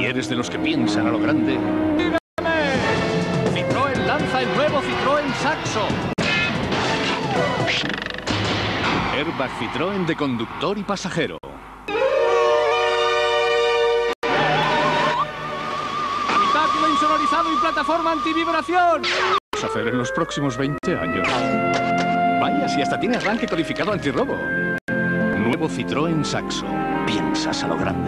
Si eres de los que piensan a lo grande... ¡Dígame! Citroën lanza el nuevo Citroën Saxo. Airbag Citroën de conductor y pasajero. Habitáculo insonorizado y plataforma antivibración. Vamos a hacer en los próximos 20 años. Vaya, si hasta tiene arranque codificado antirrobo. Nuevo Citroën Saxo. Piensas a lo grande.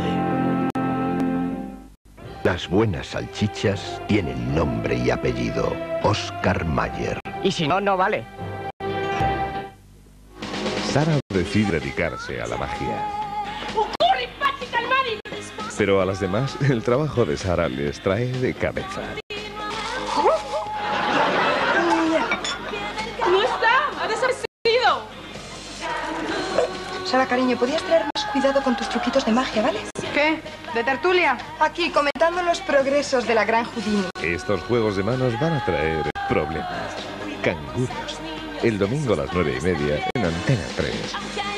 Las buenas salchichas tienen nombre y apellido. Oscar Mayer. Y si no, no vale. Sara decide dedicarse a la magia. Pero a las demás, el trabajo de Sara les trae de cabeza. ¡No está! ¡Ha desaparecido! Sara, cariño, ¿podrías tener más cuidado con tus truquitos de magia, ¿vale? ¿Qué? ¿De tertulia? Aquí, comentando los progresos de la gran Houdini. Estos juegos de manos van a traer problemas. Canguros. El domingo a las 9:30 en Antena 3.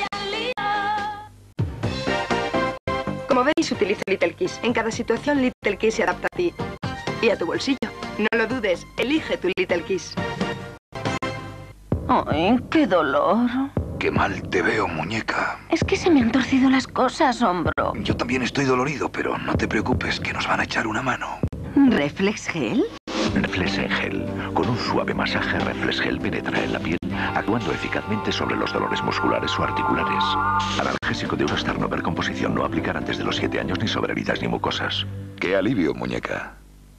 Como veis, utilizo Little Kiss. En cada situación, Little Kiss se adapta a ti y a tu bolsillo. No lo dudes, elige tu Little Kiss. ¡Ay, qué dolor! Qué mal te veo, muñeca. Es que se me han torcido las cosas, hombro. Yo también estoy dolorido, pero no te preocupes, que nos van a echar una mano. ¿Reflex Gel? Reflex Gel. Con un suave masaje, Reflex Gel penetra en la piel, actuando eficazmente sobre los dolores musculares o articulares. Analgésico de uso externo, ver composición, no aplicar antes de los 7 años ni sobre heridas ni mucosas. Qué alivio, muñeca.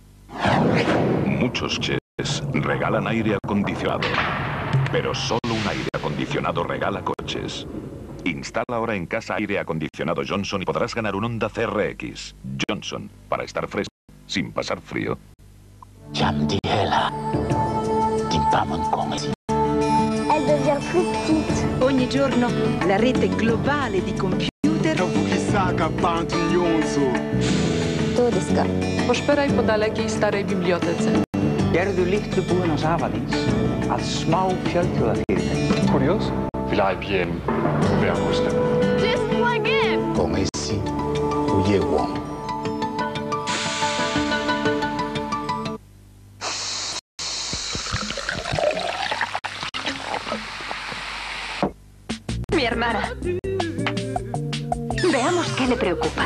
Muchos coches regalan aire acondicionado, pero solo un aire acondicionado regala coches. Instala ahora en casa aire acondicionado Johnson y podrás ganar un Honda CRX. Johnson, para estar fresco, sin pasar frío. Ogni giorno la rete globale di computer. Poszperaj po dalekiej starej bibliotece. Gerðu litlu búin á Safadís að smá fjölþjóðafyrirtæki. Curioso. Vil I bien ver usted? Just plug in! Con ese Uyeguon. Mi hermana. Veamos qué le preocupa.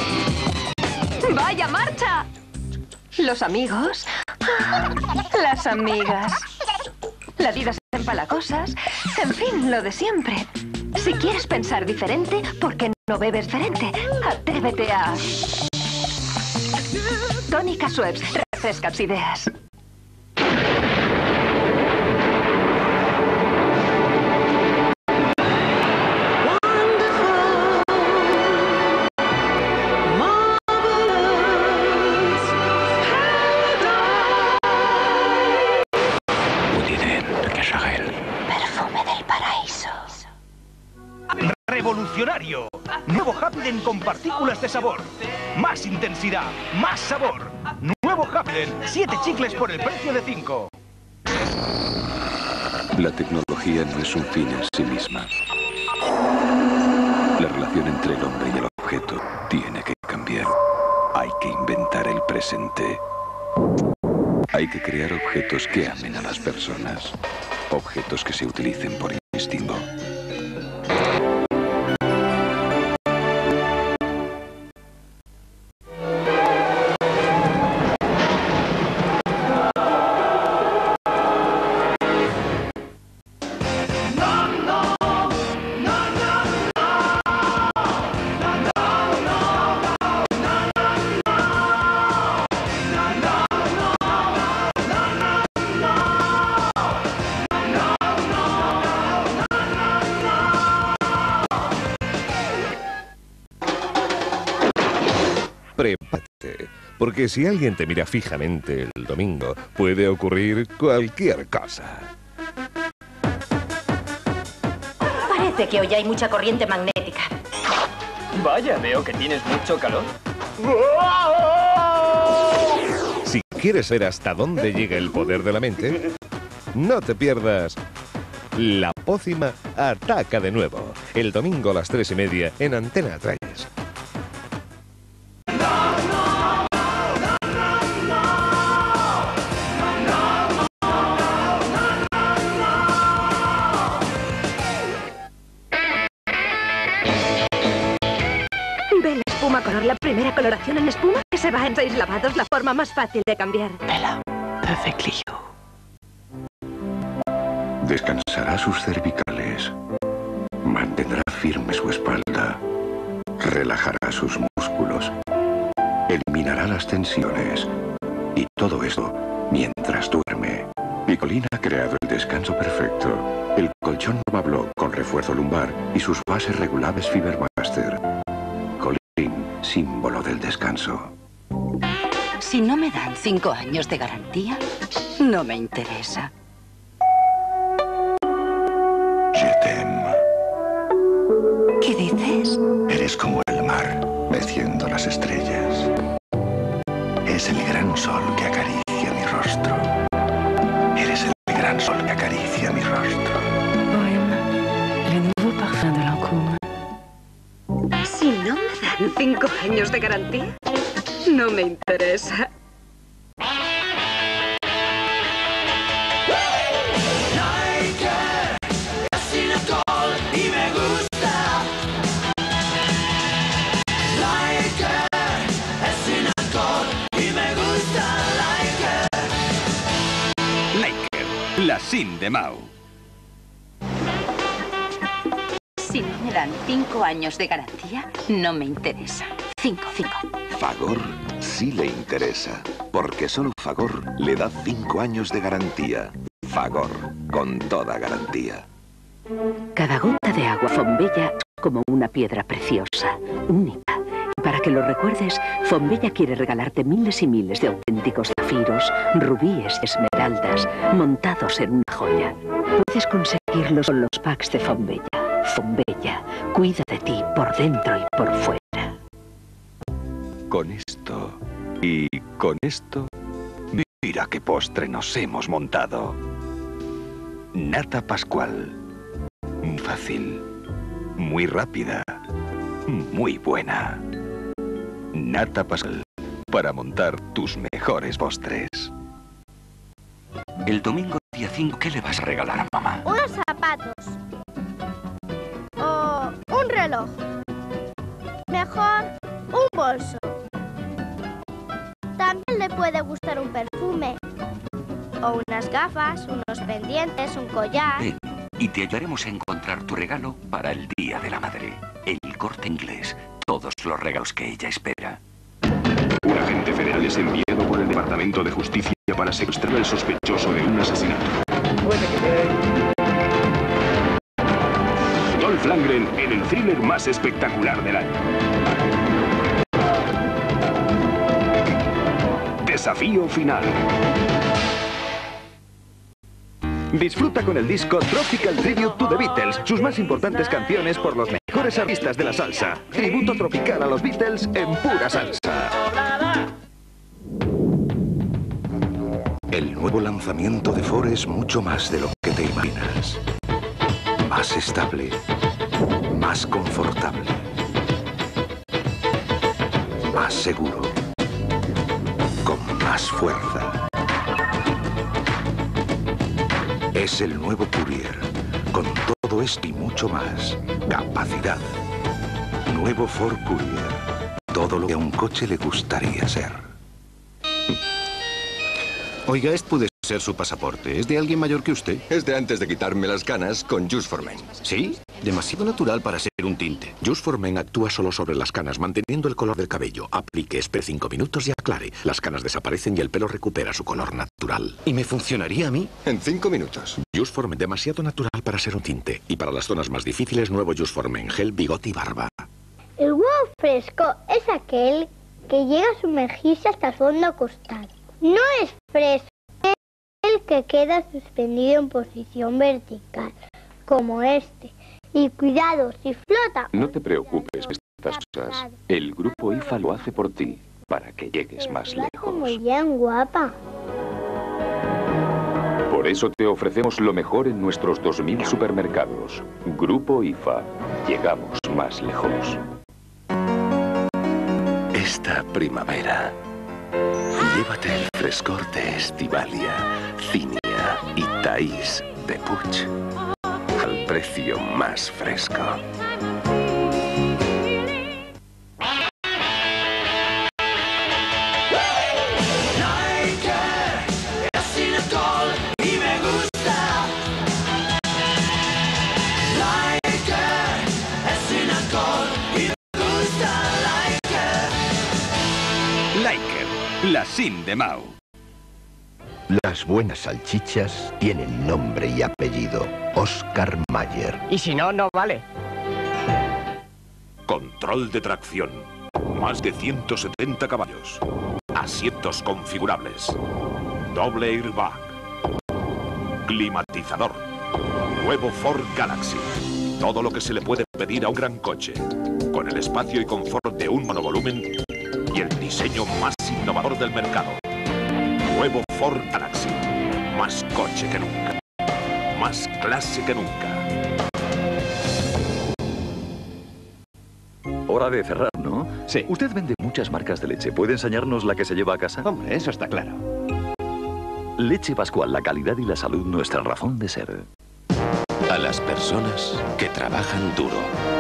¡Vaya marcha! Los amigos. Las amigas. La vida se empalagosas. En fin, lo de siempre. Si quieres pensar diferente, ¿por qué no bebes diferente? Atrévete a... Tónica Schweppes. Refrescas ideas. Revolucionario. Nuevo Happyden con partículas de sabor. Más intensidad, más sabor. Nuevo Happyden, 7 chicles por el precio de 5. La tecnología no es un fin en sí misma. La relación entre el hombre y el objeto tiene que cambiar. Hay que inventar el presente. Hay que crear objetos que amen a las personas. Objetos que se utilicen por instinto. Prepárate, porque si alguien te mira fijamente el domingo, puede ocurrir cualquier cosa. Parece que hoy hay mucha corriente magnética. Vaya, veo que tienes mucho calor. Si quieres ver hasta dónde llega el poder de la mente, no te pierdas La Pócima ataca de nuevo, el domingo a las 3:30 en Antena 3. Espuma Color, la primera coloración en espuma que se va en 6 lavados, la forma más fácil de cambiar. Bella, perfectly you. Descansará sus cervicales. Mantendrá firme su espalda. Relajará sus músculos. Eliminará las tensiones. Y todo esto mientras duerme. Picolín ha creado el descanso perfecto. El colchón Novablock con refuerzo lumbar y sus bases regulables Fibermaster. Colín, símbolo del descanso. Si no me dan 5 años de garantía, no me interesa. Je t'aime. ¿Qué dices? Eres como el mar, meciendo las estrellas. Es el gran sol que acaricia mi rostro. Eres el gran sol que acaricia mi rostro. Poema, le nouveau parfum de Lancôme. Si no me dan 5 años de garantía, no me interesa. La Sin de Mau. Si no me dan 5 años de garantía, no me interesa. 5. Fagor sí le interesa, porque solo Fagor le da 5 años de garantía. Fagor, con toda garantía. Cada gota de agua Fombella es como una piedra preciosa, única. Y para que lo recuerdes, Fombella quiere regalarte miles y miles de auténticos zafiros, rubíes y esmeraldas montados en una joya. Puedes conseguirlos con los packs de Fombella. Fombella, cuida de ti por dentro y por fuera. Con esto y con esto, mira qué postre nos hemos montado. Nata Pascual. Fácil, muy rápida, muy buena. Nata Pascual, para montar tus mejores postres. El domingo día 5, ¿qué le vas a regalar a mamá? Unos zapatos. O un reloj. Mejor, un bolso. También le puede gustar un perfume. O unas gafas, unos pendientes, un collar. Ven, y te ayudaremos a encontrar tu regalo para el Día de la Madre. El Corte Inglés. Todos los regalos que ella espera. Un agente federal es enviado por el Departamento de Justicia para secuestrar al sospechoso de un asesinato. Dolph Lundgren en el thriller más espectacular del año. Desafío final. Disfruta con el disco Tropical Tribute to the Beatles, sus más importantes canciones por los mejores artistas de la salsa. Tributo tropical a los Beatles en pura salsa. El nuevo lanzamiento de Ford es mucho más de lo que te imaginas. Más estable, más confortable, más seguro, con más fuerza. Es el nuevo Courier, con todo esto y mucho más. Capacidad. Nuevo Ford Courier. Todo lo que a un coche le gustaría ser. Oiga, este puede ser su pasaporte. ¿Es de alguien mayor que usted? Es de antes de quitarme las canas con Just for Men. ¿Sí? Demasiado natural para ser un tinte. Just for Men actúa solo sobre las canas, manteniendo el color del cabello. Aplique, espere 5 minutos y aclare. Las canas desaparecen y el pelo recupera su color natural. ¿Y me funcionaría a mí? En 5 minutos. Just for Men, demasiado natural para ser un tinte. Y para las zonas más difíciles, nuevo Just for Men, gel, bigote y barba. El huevo fresco es aquel que llega a sumergirse hasta el fondo acostado. No es fresco, es el que queda suspendido en posición vertical, como este. Y cuidado, si flota... No te preocupes de estas cosas. El grupo IFA lo hace por ti, para que llegues más lejos. Muy bien, guapa. Por eso te ofrecemos lo mejor en nuestros 2000 supermercados. Grupo IFA. Llegamos más lejos. Esta primavera, llévate el frescor de Estivalia, Cinia y Thaís de Puig al precio más fresco. La Sin de Mao. Las buenas salchichas tienen nombre y apellido. Oscar Mayer. Y si no, no vale. Control de tracción. Más de 170 caballos. Asientos configurables. Doble airbag. Climatizador. Nuevo Ford Galaxy. Todo lo que se le puede pedir a un gran coche. Con el espacio y confort de un monovolumen y el diseño más innovador del mercado. Nuevo Ford Galaxy. Más coche que nunca. Más clase que nunca. Hora de cerrar, ¿no? Sí. Usted vende muchas marcas de leche. ¿Puede enseñarnos la que se lleva a casa? Hombre, eso está claro. Leche Pascual, la calidad y la salud, nuestra razón de ser. A las personas que trabajan duro.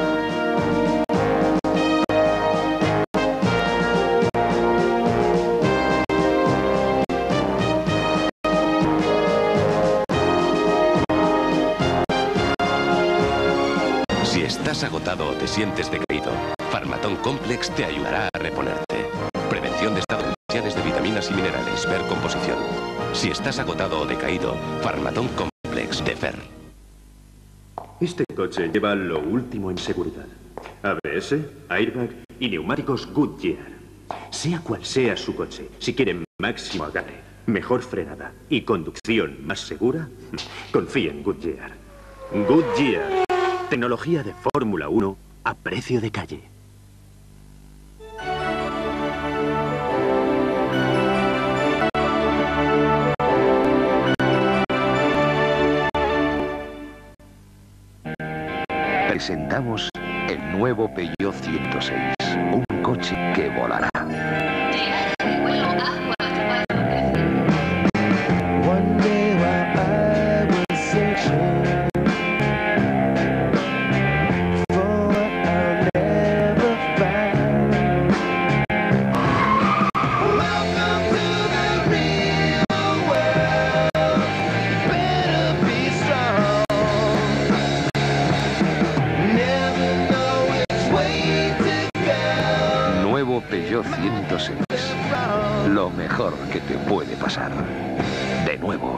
Si estás agotado o te sientes decaído, Farmatón Complex te ayudará a reponerte. Prevención de estados iniciales de vitaminas y minerales. Ver composición. Si estás agotado o decaído, Farmatón Complex de Fer. Este coche lleva lo último en seguridad. ABS, airbag y neumáticos Goodyear. Sea cual sea su coche, si quiere máximo agarre, mejor frenada y conducción más segura, confía en Goodyear. Goodyear. Tecnología de Fórmula 1 a precio de calle. Presentamos el nuevo Peugeot 106, un coche que volará. Peugeot 106. Lo mejor que te puede pasar. De nuevo.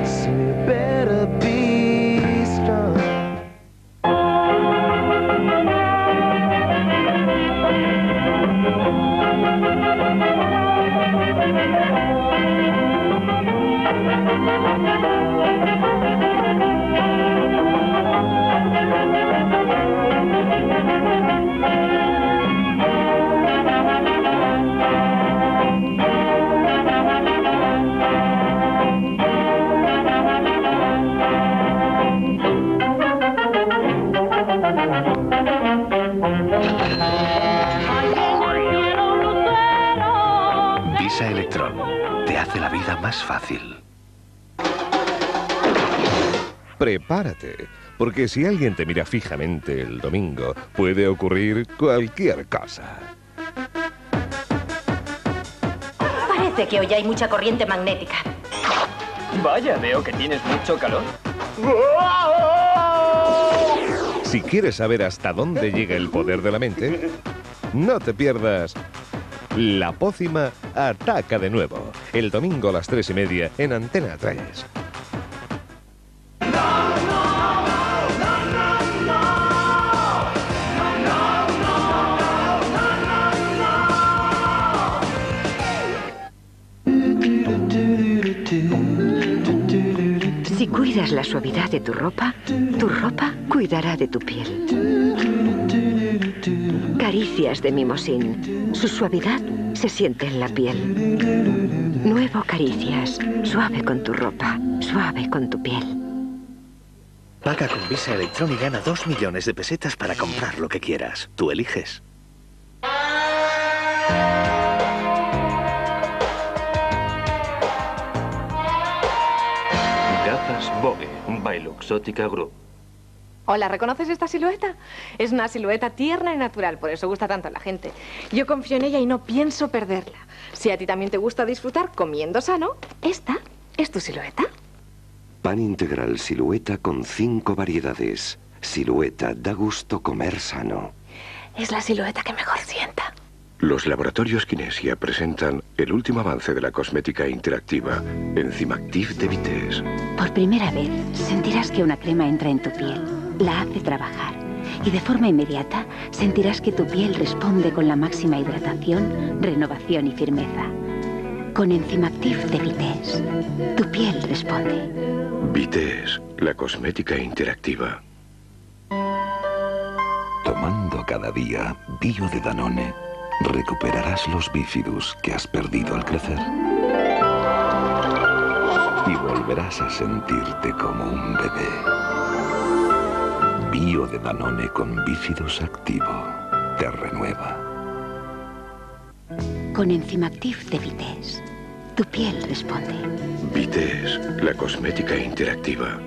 Visa Electron te hace la vida más fácil. Prepárate, porque si alguien te mira fijamente el domingo, puede ocurrir cualquier cosa. Parece que hoy hay mucha corriente magnética. Vaya, veo que tienes mucho calor. Si quieres saber hasta dónde llega el poder de la mente, no te pierdas La Pócima ataca de nuevo, el domingo a las 3:30 en Antena 3. Si cuidas la suavidad de tu ropa cuidará de tu piel. Caricias de Mimosín. Su suavidad se siente en la piel. Nuevo Caricias. Suave con tu ropa, suave con tu piel. Paga con Visa Electron y gana 2 millones de pesetas para comprar lo que quieras. Tú eliges. Gafas Vogue, by Luxottica Group. Hola, ¿reconoces esta silueta? Es una silueta tierna y natural, por eso gusta tanto a la gente. Yo confío en ella y no pienso perderla. Si a ti también te gusta disfrutar comiendo sano, esta es tu silueta. Pan integral Silueta con 5 variedades. Silueta, da gusto comer sano. Es la silueta que mejor sienta. Los laboratorios Kinesia presentan el último avance de la cosmética interactiva, Enzymactive de Vitesse. Por primera vez sentirás que una crema entra en tu piel, la hace trabajar y de forma inmediata sentirás que tu piel responde con la máxima hidratación, renovación y firmeza. Con Enzymactive de Vitesse, tu piel responde. Vitesse, la cosmética interactiva. Tomando cada día Bio de Danone, recuperarás los bífidus que has perdido al crecer. Y volverás a sentirte como un bebé. Bio de Danone con bífidus activo te renueva. Con Enzymactive de Vitesse, tu piel responde. Vitesse, la cosmética interactiva.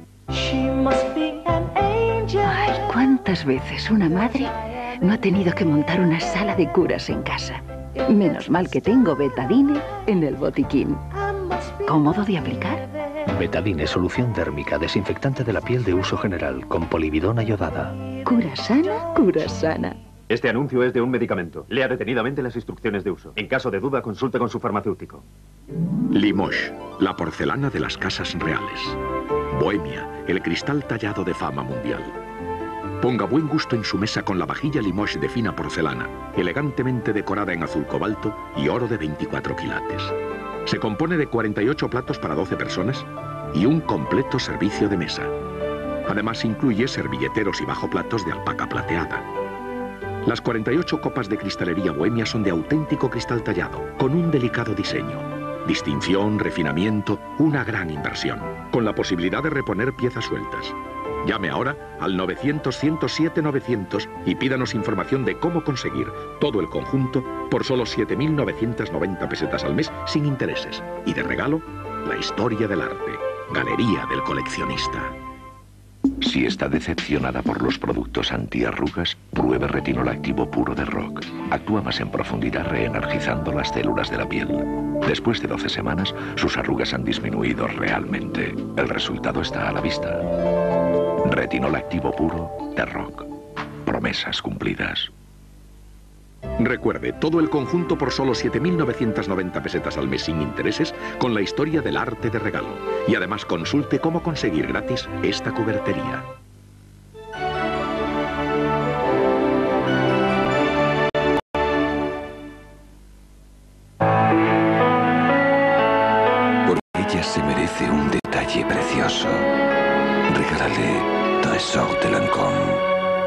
Ay, ¿cuántas veces una madre no ha tenido que montar una sala de curas en casa? Menos mal que tengo Betadine en el botiquín. ¿Cómodo de aplicar? Betadine, solución dérmica, desinfectante de la piel de uso general, con polividona iodada. Cura sana, cura sana. Este anuncio es de un medicamento. Lea detenidamente las instrucciones de uso. En caso de duda, consulte con su farmacéutico. Limoges, la porcelana de las casas reales. Bohemia, el cristal tallado de fama mundial. Ponga buen gusto en su mesa con la vajilla Limoges de fina porcelana, elegantemente decorada en azul cobalto y oro de 24 quilates. Se compone de 48 platos para 12 personas y un completo servicio de mesa. Además incluye servilleteros y bajoplatos de alpaca plateada. Las 48 copas de cristalería bohemia son de auténtico cristal tallado, con un delicado diseño. Distinción, refinamiento, una gran inversión, con la posibilidad de reponer piezas sueltas. Llame ahora al 900-107-900 y pídanos información de cómo conseguir todo el conjunto por solo 7.990 pesetas al mes sin intereses. Y de regalo, la historia del arte, Galería del Coleccionista. Si está decepcionada por los productos antiarrugas, pruebe retinol activo puro de Rock. Actúa más en profundidad reenergizando las células de la piel. Después de 12 semanas, sus arrugas han disminuido realmente. El resultado está a la vista. Retinol activo puro de Rock. Promesas cumplidas. Recuerde, todo el conjunto por solo 7.990 pesetas al mes sin intereses, con la historia del arte de regalo. Y además consulte cómo conseguir gratis esta cubertería. Porque ella se merece un detalle precioso. Regálale Tresor de Lancôme.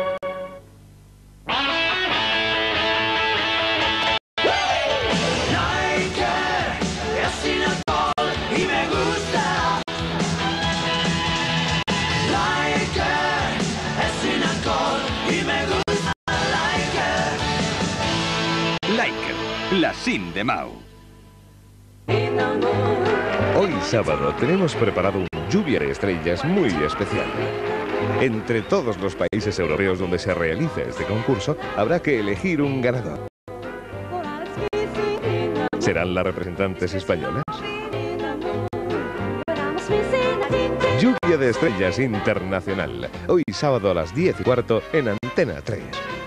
La Sin de Mau. Hoy sábado tenemos preparado un lluvia de estrellas muy especial. Entre todos los países europeos donde se realiza este concurso, habrá que elegir un ganador. ¿Serán las representantes españolas? Lluvia de estrellas internacional. Hoy sábado a las 10:15 en Antena 3.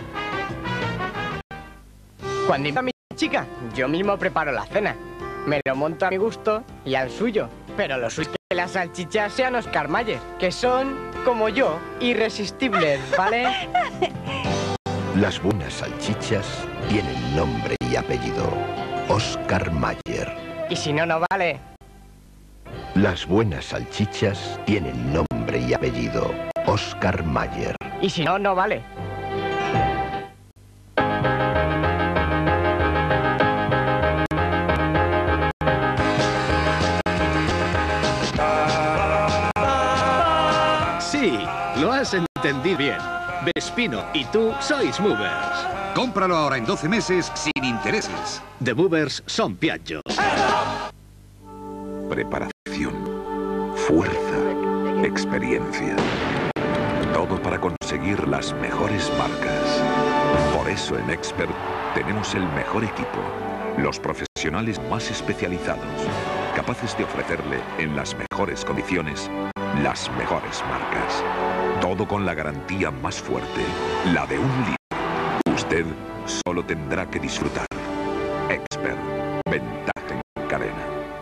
Cuando invito a mi chica, yo mismo preparo la cena. Me lo monto a mi gusto y al suyo. Pero lo suyo es que las salchichas sean Oscar Mayer, que son, como yo, irresistibles, ¿vale? Las buenas salchichas tienen nombre y apellido. Oscar Mayer. Y si no, no vale. Las buenas salchichas tienen nombre y apellido. Oscar Mayer. Y si no, no vale. Sí, lo has entendido bien. Vespino y tú sois Movers. Cómpralo ahora en 12 meses sin intereses. The Movers son Piaggio. Preparación, fuerza, experiencia. Todo para conseguir las mejores marcas. Por eso en Expert tenemos el mejor equipo. Los profesionales más especializados, capaces de ofrecerle en las mejores condiciones las mejores marcas. Todo con la garantía más fuerte, la de un líder. Usted solo tendrá que disfrutar. Expert, ventaja en cadena.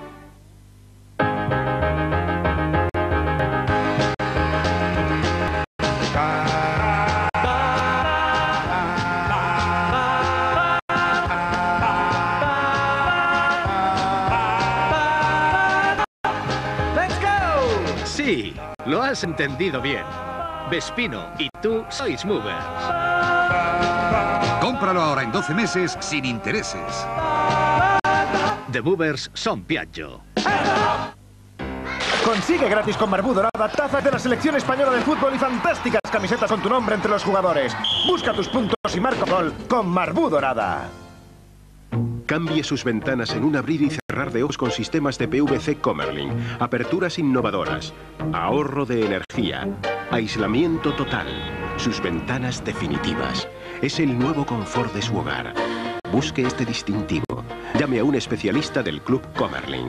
Sí, lo has entendido bien. Vespino y tú sois movers. Cómpralo ahora en 12 meses sin intereses. The movers son Piaggio. Consigue gratis con Marbú Dorada tazas de la selección española de fútbol y fantásticas camisetas con tu nombre entre los jugadores. Busca tus puntos y marca gol con Marbú Dorada. Cambie sus ventanas en un abrir y cerrar de ojos con sistemas de PVC Comerlin. Aperturas innovadoras. Ahorro de energía. Aislamiento total. Sus ventanas definitivas. Es el nuevo confort de su hogar. Busque este distintivo. Llame a un especialista del Club Comerlin.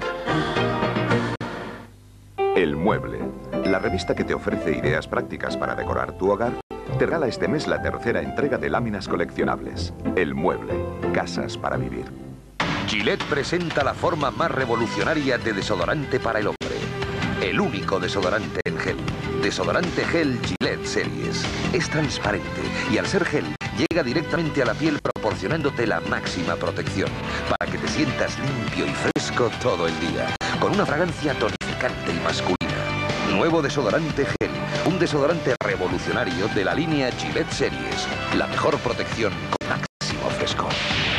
El Mueble, la revista que te ofrece ideas prácticas para decorar tu hogar, te regala este mes la tercera entrega de láminas coleccionables. El Mueble, casas para vivir. Gillette presenta la forma más revolucionaria de desodorante para el hombre. El único desodorante en gel. Desodorante gel Gillette Series. Es transparente y al ser gel llega directamente a la piel proporcionándote la máxima protección para que te sientas limpio y fresco todo el día. Con una fragancia tonificante y masculina. Nuevo desodorante gel. Un desodorante revolucionario de la línea Gillette Series. La mejor protección con máximo frescor.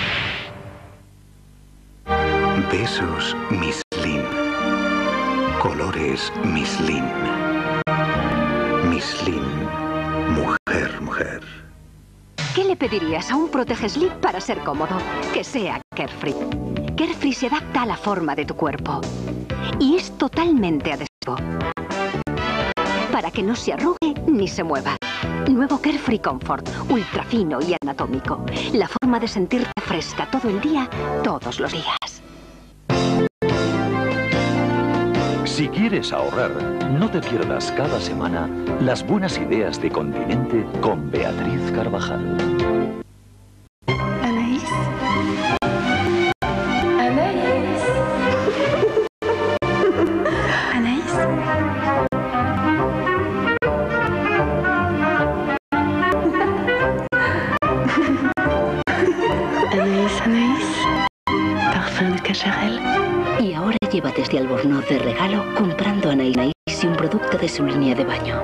Besos Michelin. Colores Michelin. Michelin. Mujer, mujer. ¿Qué le pedirías a un protege-slip para ser cómodo? Que sea Carefree. Carefree se adapta a la forma de tu cuerpo. Y es totalmente adhesivo. Para que no se arrugue ni se mueva. Nuevo Carefree Comfort, ultra fino y anatómico. La forma de sentirte fresca todo el día, todos los días. Si quieres ahorrar, no te pierdas cada semana las buenas ideas de Continente con Beatriz Carvajal. Anaïs. Anaïs. Anaïs. Anaïs, Anaïs. Parfum de Cacharel. Y ahora lleva desde Albornoz de regalo comprando Anaïs y un producto de su línea de baño.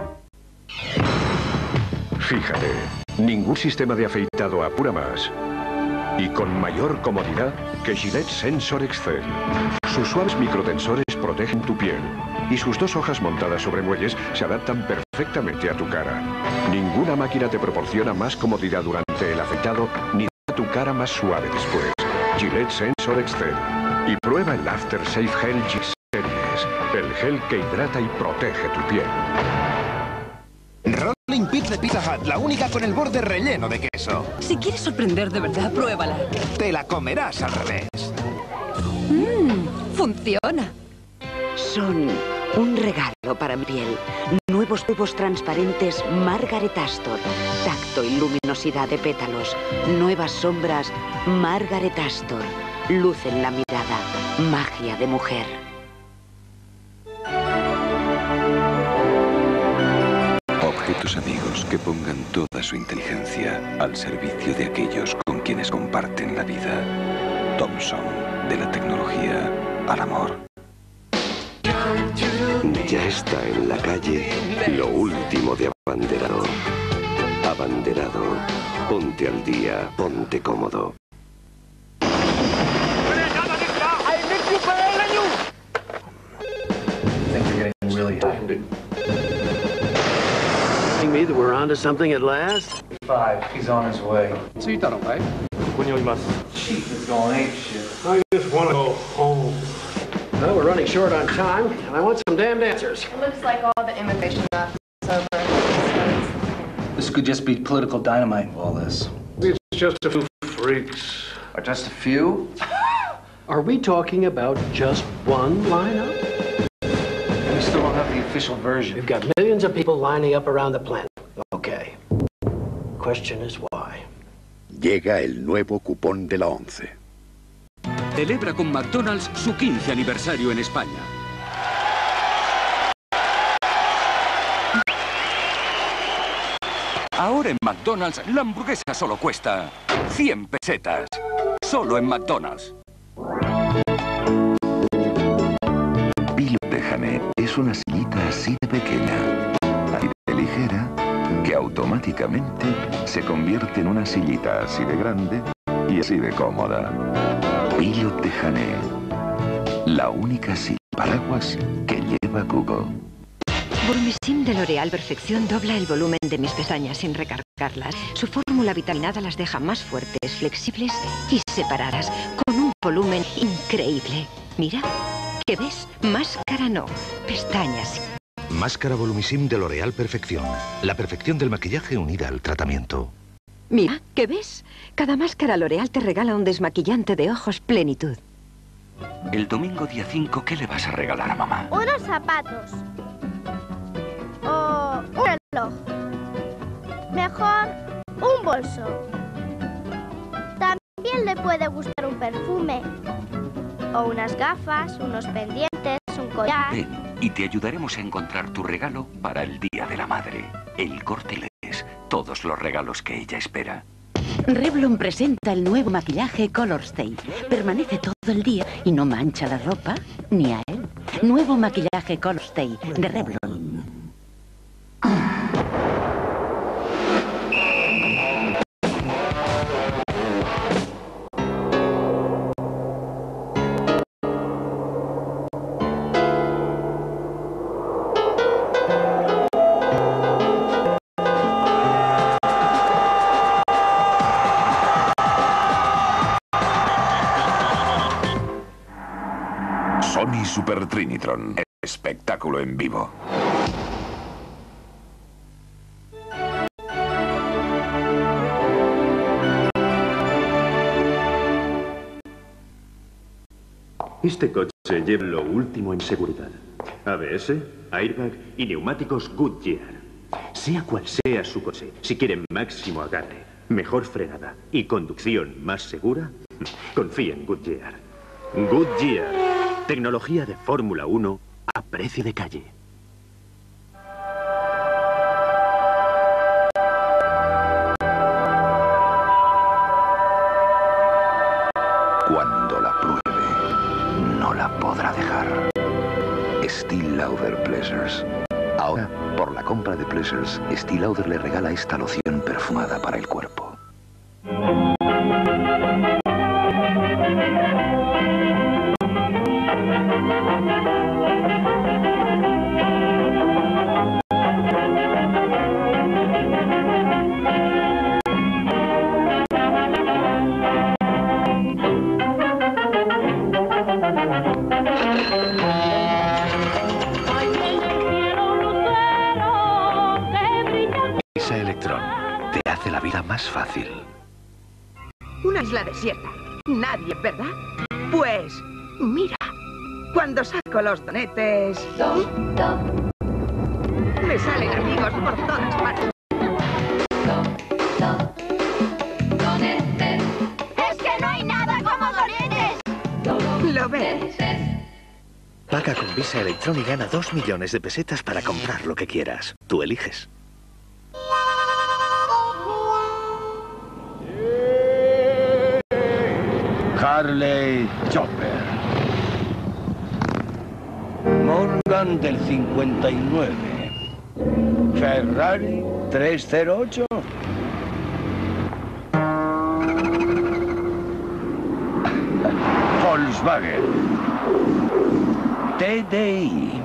Fíjate, ningún sistema de afeitado apura más y con mayor comodidad que Gillette Sensor Excel. Sus suaves microtensores protegen tu piel y sus dos hojas montadas sobre muelles se adaptan perfectamente a tu cara. Ninguna máquina te proporciona más comodidad durante el afeitado ni da tu cara más suave después. Gillette Sensor Excel. Y prueba el Aftershave Gel Gillette Series, el gel que hidrata y protege tu piel. Rolling Pit de Pizza Hut, la única con el borde relleno de queso. Si quieres sorprender de verdad, pruébala. Te la comerás al revés. Funciona. Son un regalo para mi piel. Nuevos polvos transparentes Margaret Astor. Tacto y luminosidad de pétalos. Nuevas sombras Margaret Astor. Luz en la mirada. Magia de mujer. Objetos amigos que pongan toda su inteligencia al servicio de aquellos con quienes comparten la vida. Thomson, de la tecnología al amor. Ya está en la calle lo último de Abanderado. Abanderado. Ponte al día, ponte cómodo. Me that we're onto something at last? 5. He's on his way. So you thought, okay? Chief is going ape shit. I just want to go home. Well, we're running short on time, and I want some damned answers. It looks like all the immigration stuff is over. This could just be political dynamite, all this. It's just a few freaks. Or just a few? Are we talking about just one lineup? We still don't have the official version. We've got millions of people lining up around the planet. Okay. Question is why? Llega el nuevo cupón de la 11. Celebra con McDonald's su 15 aniversario en España. Ahora en McDonald's la hamburguesa solo cuesta 100 pesetas. Solo en McDonald's. Pilot de Hané es una sillita así de pequeña, así de ligera, que automáticamente se convierte en una sillita así de grande y así de cómoda. Pilot de Hané, la única silla paraguas que lleva Google. Burmisim de L'Oréal Perfección dobla el volumen de mis pestañas sin recargarlas. Su fórmula vitaminada las deja más fuertes, flexibles y separadas, con un volumen increíble. Mira, ¿qué ves? Máscara no, pestañas. Máscara Volumisim de L'Oréal Perfección. La perfección del maquillaje unida al tratamiento. Mira, ¿qué ves? Cada máscara L'Oréal te regala un desmaquillante de ojos Plenitud. El domingo día 5, ¿qué le vas a regalar a mamá? Unos zapatos. O un reloj. Mejor, un bolso. También le puede gustar un perfume. O unas gafas, unos pendientes, un collar. Ven, y te ayudaremos a encontrar tu regalo para el Día de la Madre. El Corte Inglés. Todos los regalos que ella espera. Revlon presenta el nuevo maquillaje Color Stay. Permanece todo el día y no mancha la ropa ni a él. Nuevo maquillaje Color Stay de Revlon. Sony Super Trinitron. Espectáculo en vivo. Este coche lleva lo último en seguridad. ABS, airbag y neumáticos Goodyear. Sea cual sea su coche, si quieren máximo agarre, mejor frenada y conducción más segura, confía en Goodyear. Goodyear. Tecnología de Fórmula 1 a precio de calle. Cuando la pruebe, no la podrá dejar. Estée Lauder Pleasures. Ahora, por la compra de Pleasures, Estée Lauder le regala esta loción perfumada para el cuerpo. Visa Electron te hace la vida más fácil. Una isla desierta. Nadie, ¿verdad? Pues, mira. Cuando saco los donetes... me salen amigos por todas partes. ¡Es que no hay nada como donetes! ¿Lo ves? Paga con Visa Electron y gana 2 millones de pesetas para comprar lo que quieras. Tú eliges. Harley Chopper. Morgan del 59. Ferrari 308. Volkswagen. TDI.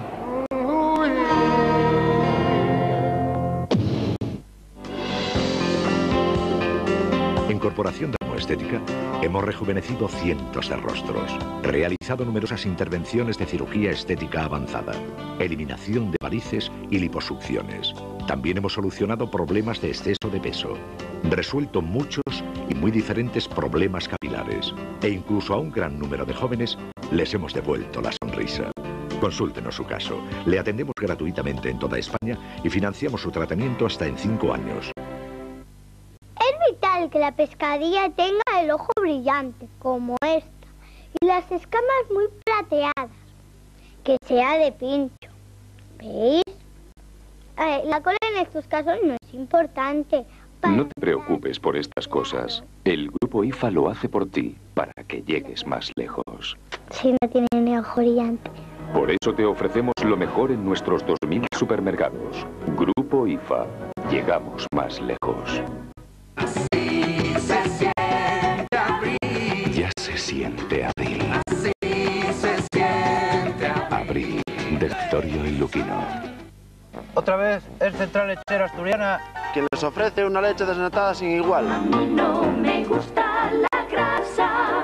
En Corporación Dermoestética hemos rejuvenecido cientos de rostros, realizado numerosas intervenciones de cirugía estética avanzada, eliminación de varices y liposucciones. También hemos solucionado problemas de exceso de peso, resuelto muchos y muy diferentes problemas capilares, e incluso a un gran número de jóvenes les hemos devuelto la sonrisa. Consúltenos su caso. Le atendemos gratuitamente en toda España y financiamos su tratamiento hasta en 5 años. En vital que la pescadilla tenga el ojo brillante, como esta, y las escamas muy plateadas, que sea de pincho. ¿Veis? La cola en estos casos no es importante. No te preocupes por estas cosas. El grupo IFA lo hace por ti, para que llegues más lejos. Si no tiene ni ojo brillante. Por eso te ofrecemos lo mejor en nuestros 2000 supermercados. Grupo IFA. Llegamos más lejos. Así se siente abril. Ya se siente abril. Así se siente Abril, de Victorio y Luquino. Otra vez es Central Lechera Asturiana quien les ofrece una leche desnatada sin igual. A mí no me gusta la grasa.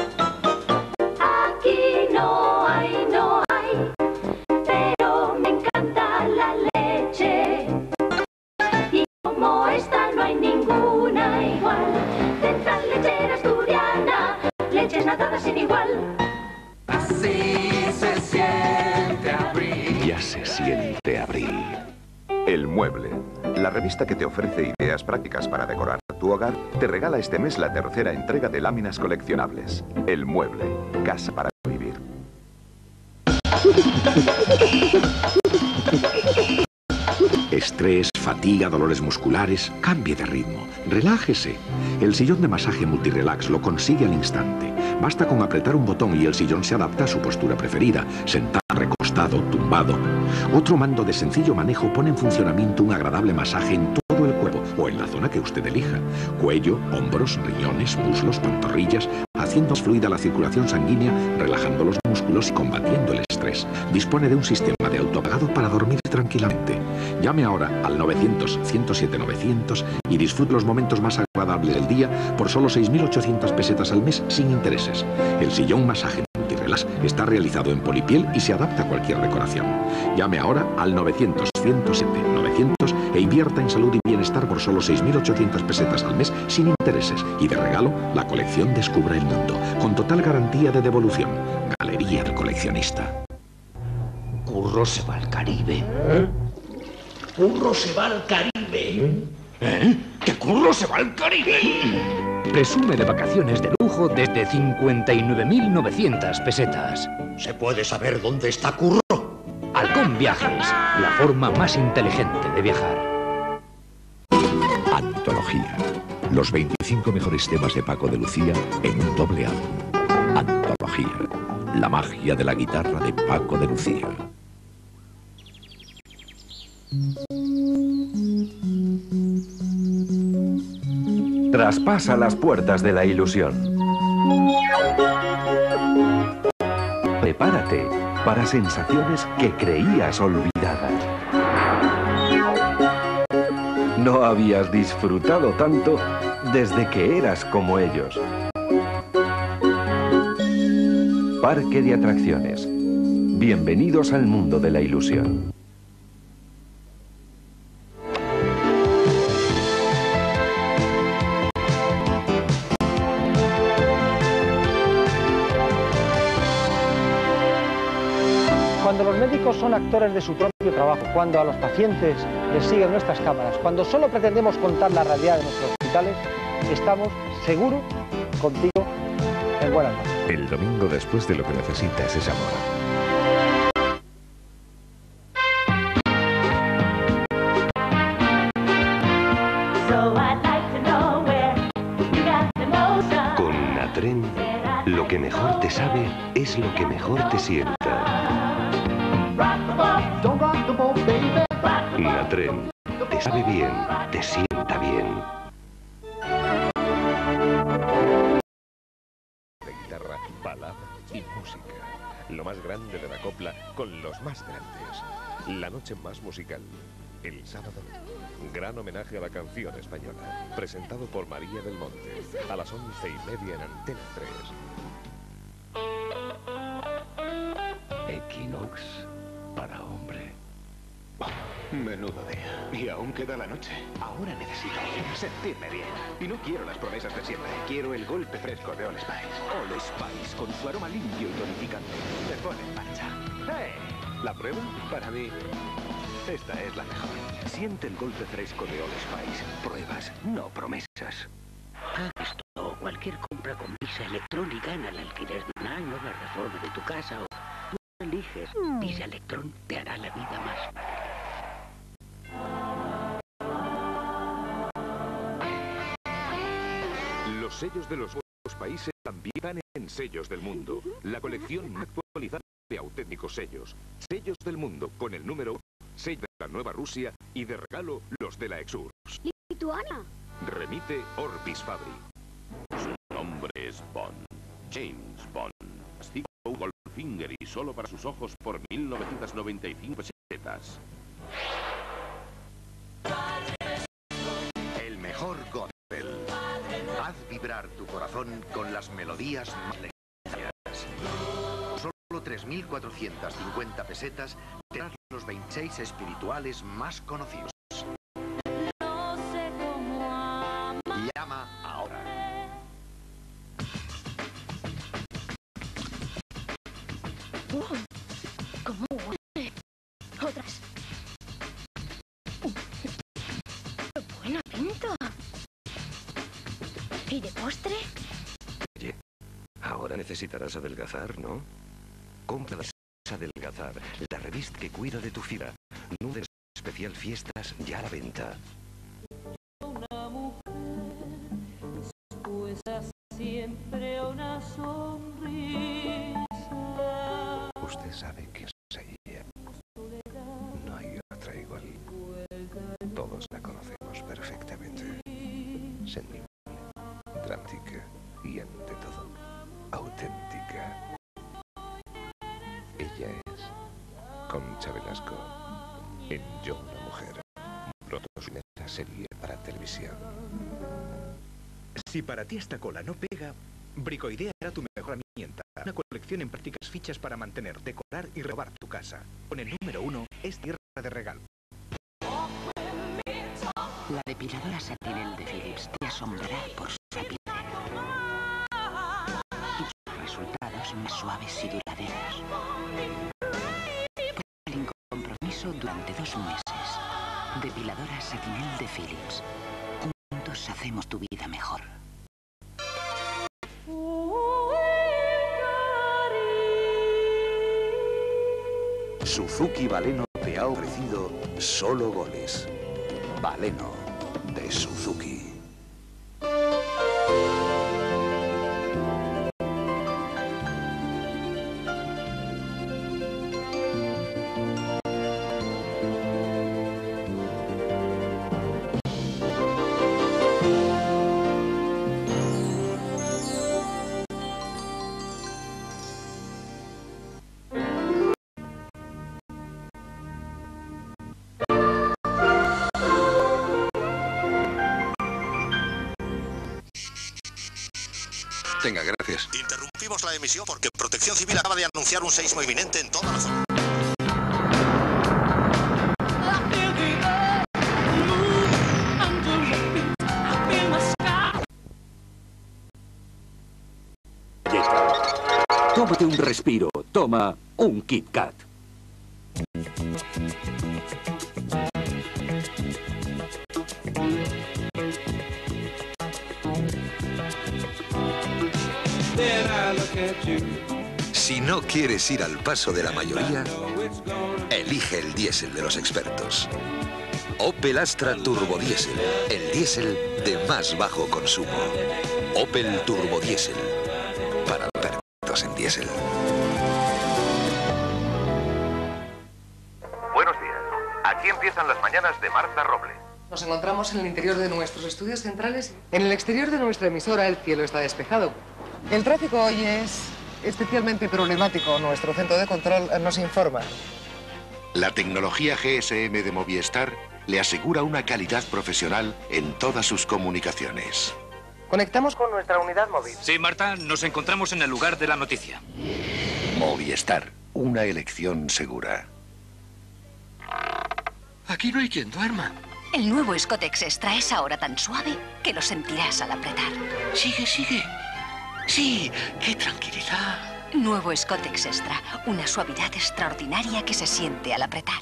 Aquí no hay, pero me encanta la leche. Y como esta no hay ninguna igual. Central Lechera Asturiana, leches natadas sin igual. Así se siente abril. Ya se siente abril. El Mueble, la revista que te ofrece ideas prácticas para decorar tu hogar, te regala este mes la tercera entrega de láminas coleccionables. El Mueble, casa para vivir. Estrés, fatiga, dolores musculares, cambie de ritmo, relájese. El sillón de masaje Multirelax lo consigue al instante. Basta con apretar un botón y el sillón se adapta a su postura preferida, sentado, recostado, tumbado. Otro mando de sencillo manejo pone en funcionamiento un agradable masaje en todo el cuerpo o en la zona que usted elija. Cuello, hombros, riñones, muslos, pantorrillas, haciendo más fluida la circulación sanguínea, relajando los músculos y combatiendo el estrés. Dispone de un sistema de autoapagado para dormir tranquilamente. Llame ahora al 900-107-900 y disfrute los momentos más agradables del día por solo 6.800 pesetas al mes sin intereses. El sillón masaje Multirelax está realizado en polipiel y se adapta a cualquier decoración. Llame ahora al 900-107-900 e invierta en salud y bienestar por solo 6.800 pesetas al mes sin intereses. Y de regalo, la colección Descubra el Mundo, con total garantía de devolución. Galería del Coleccionista. Curro se va al Caribe. Curro se va al Caribe. ¿Que Curro se va al Caribe? Presume de vacaciones de lujo desde 59.900 pesetas. ¿Se puede saber dónde está Curro? Halcón Viajes, la forma más inteligente de viajar. Antología. Los 25 mejores temas de Paco de Lucía en un doble álbum. Antología. La magia de la guitarra de Paco de Lucía. Traspasa las puertas de la ilusión. Prepárate para sensaciones que creías olvidadas. No habías disfrutado tanto desde que eras como ellos. Parque de atracciones. Bienvenidos al mundo de la ilusión. Cuando los médicos son actores de su propio trabajo, cuando a los pacientes les siguen nuestras cámaras, cuando solo pretendemos contar la realidad de nuestros hospitales, estamos, seguro, contigo en buenas manos. El domingo después de Lo que necesitas es amor. Con Natren, lo que mejor te sabe es lo que mejor te sienta. Natren, te sabe bien, te sienta bien. De guitarra, balada y música. Lo más grande de la copla con los más grandes. La noche más musical. El sábado, gran homenaje a la canción española. Presentado por María del Monte. A las 11:30 en Antena 3. Equinox para hombre. Menudo día. Y aún queda la noche. Ahora necesito sentirme bien. Y no quiero las promesas de siempre. Quiero el golpe fresco de All Spice. All Spice, con su aroma limpio y tonificante. Te pone en marcha. ¡Hey! ¿La prueba? Para mí, esta es la mejor. Siente el golpe fresco de All Spice. Pruebas, no promesas. Haz esto o cualquier compra con Visa electrónica en el alquiler de un año, la reforma de tu casa o... Tú eliges. Visa Electrón te hará la vida más fácil. Los sellos de los nuevos países también están en Sellos del Mundo. La colección más actualizada de auténticos sellos. Sellos del Mundo, con el número 1, sello de la Nueva Rusia y de regalo los de la Exurs. Lituania. Remite Orbis Fabri. Su nombre es Bond. James Bond. Castigo Goldfinger y solo para sus ojos por 1995 pesetas. El mejor gospel. Haz vibrar tu corazón con las melodías más legendarias. Solo 3.450 pesetas tendrás los 26 espirituales más conocidos. Llama ahora. ¡Wow! ¿Cómo huele? Otras. ¡Qué buena pinta! ¿Y de postre? Oye, ahora necesitarás adelgazar, ¿no? Compra Adelgazar, la revista que cuida de tu fibra. Nudes especial fiestas ya a la venta. Una mujer expuesta siempre una sonrisa. Usted sabe que es ella. No hay otra igual. Todos la conocemos perfectamente. Sensible, dramática y ante todo, auténtica. Ella es Concha Velasco en Yo, la mujer. Pronto su primera serie para televisión. Si para ti esta cola no pega, Bricoidea era tu mejor herramienta. Una colección en prácticas fichas para mantener, decorar y renovar tu casa. Con el número 1 es tierra de regalo. La depiladora Satinel de Philips te asombrará por su rapidez y sus resultados más suaves y duraderos. Prueba el compromiso durante 2 meses. Depiladora Satinel de Philips. Juntos hacemos tu vida mejor. Suzuki Baleno te ha ofrecido solo goles. Baleno de Suzuki. Tenga, gracias. Interrumpimos la emisión porque Protección Civil acaba de anunciar un seísmo inminente en toda la zona. Tómate un respiro. Toma un Kit Kat. Si no quieres ir al paso de la mayoría, elige el diésel de los expertos. Opel Astra Turbo Diésel, el diésel de más bajo consumo. Opel Turbo Diésel, para expertos en diésel. Buenos días. Aquí empiezan las mañanas de Marta Robles. Nos encontramos en el interior de nuestros estudios centrales. En el exterior de nuestra emisora el cielo está despejado. El tráfico hoy es especialmente problemático. Nuestro centro de control nos informa. La tecnología GSM de Movistar le asegura una calidad profesional en todas sus comunicaciones. Conectamos con nuestra unidad móvil. Sí, Marta, nos encontramos en el lugar de la noticia. Movistar, una elección segura. Aquí no hay quien duerma. El nuevo Scotex Extra es ahora tan suave que lo sentirás al apretar. Sigue, sigue. Sí, qué tranquilidad. Nuevo Scotex Extra, una suavidad extraordinaria que se siente al apretar.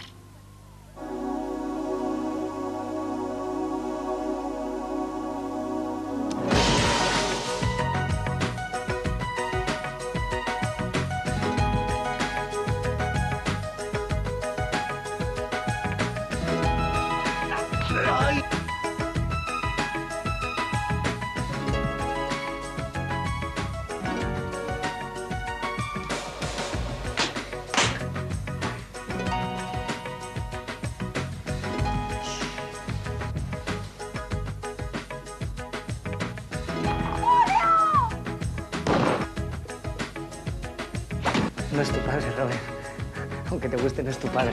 No es tu padre, Robert. Aunque te guste, no es tu padre.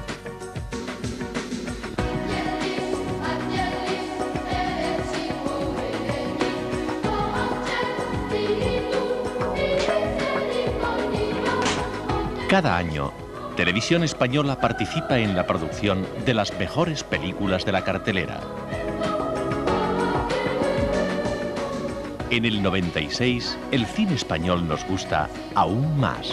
Cada año, Televisión Española participa en la producción de las mejores películas de la cartelera. En el 96, el cine español nos gusta aún más.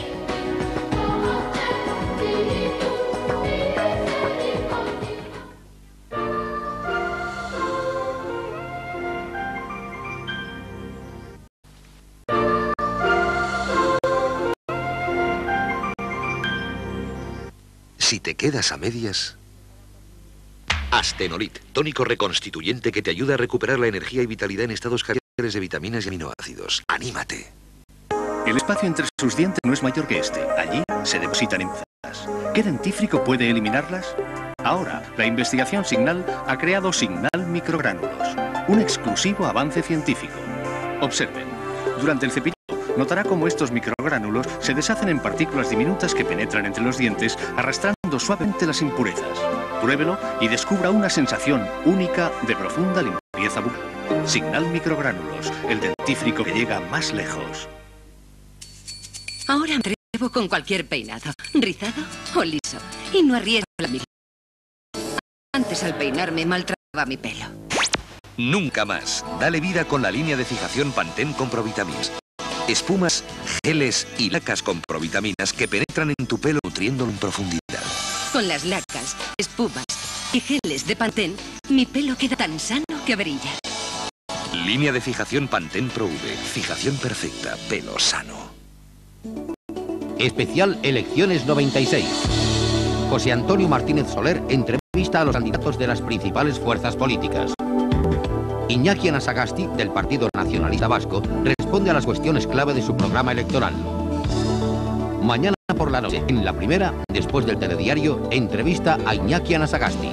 Si te quedas a medias... Astenolit, tónico reconstituyente que te ayuda a recuperar la energía y vitalidad en estados carentes de vitaminas y aminoácidos. ¡Anímate! El espacio entre sus dientes no es mayor que este. Allí se depositan impurezas. ¿Qué dentífrico puede eliminarlas? Ahora, la investigación Signal ha creado Signal Microgránulos, un exclusivo avance científico. Observen, durante el cepillado notará cómo estos microgránulos se deshacen en partículas diminutas que penetran entre los dientes, arrastrando suavemente las impurezas. Pruébelo y descubra una sensación única de profunda limpieza bucal. Signal Microgránulos, el dentífrico que llega más lejos. Ahora me atrevo con cualquier peinado, rizado o liso, y no arriesgo la misma. Antes al peinarme maltrataba mi pelo. Nunca más. Dale vida con la línea de fijación Pantene con provitaminas. Espumas, geles y lacas con provitaminas que penetran en tu pelo nutriéndolo en profundidad. Con las lacas, espumas y geles de Pantene, mi pelo queda tan sano que brilla. Línea de fijación Pantene Pro V. Fijación perfecta, pelo sano. Especial Elecciones 96. José Antonio Martínez Soler entrevista a los candidatos de las principales fuerzas políticas. Iñaki Anasagasti, del Partido Nacionalista Vasco, responde a las cuestiones clave de su programa electoral. Mañana por la noche, en la primera, después del telediario, entrevista a Iñaki Anasagasti.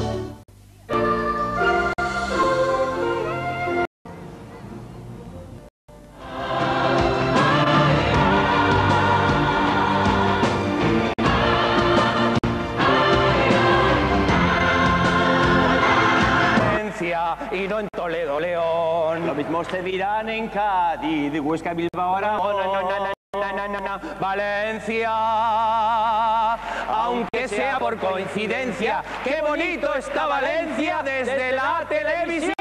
Y no en Toledo, León. Lo mismo te dirán en Cádiz, Huesca, Bilbao, Aragón, Valencia. Aunque sea por coincidencia, qué bonito está Valencia desde la televisión.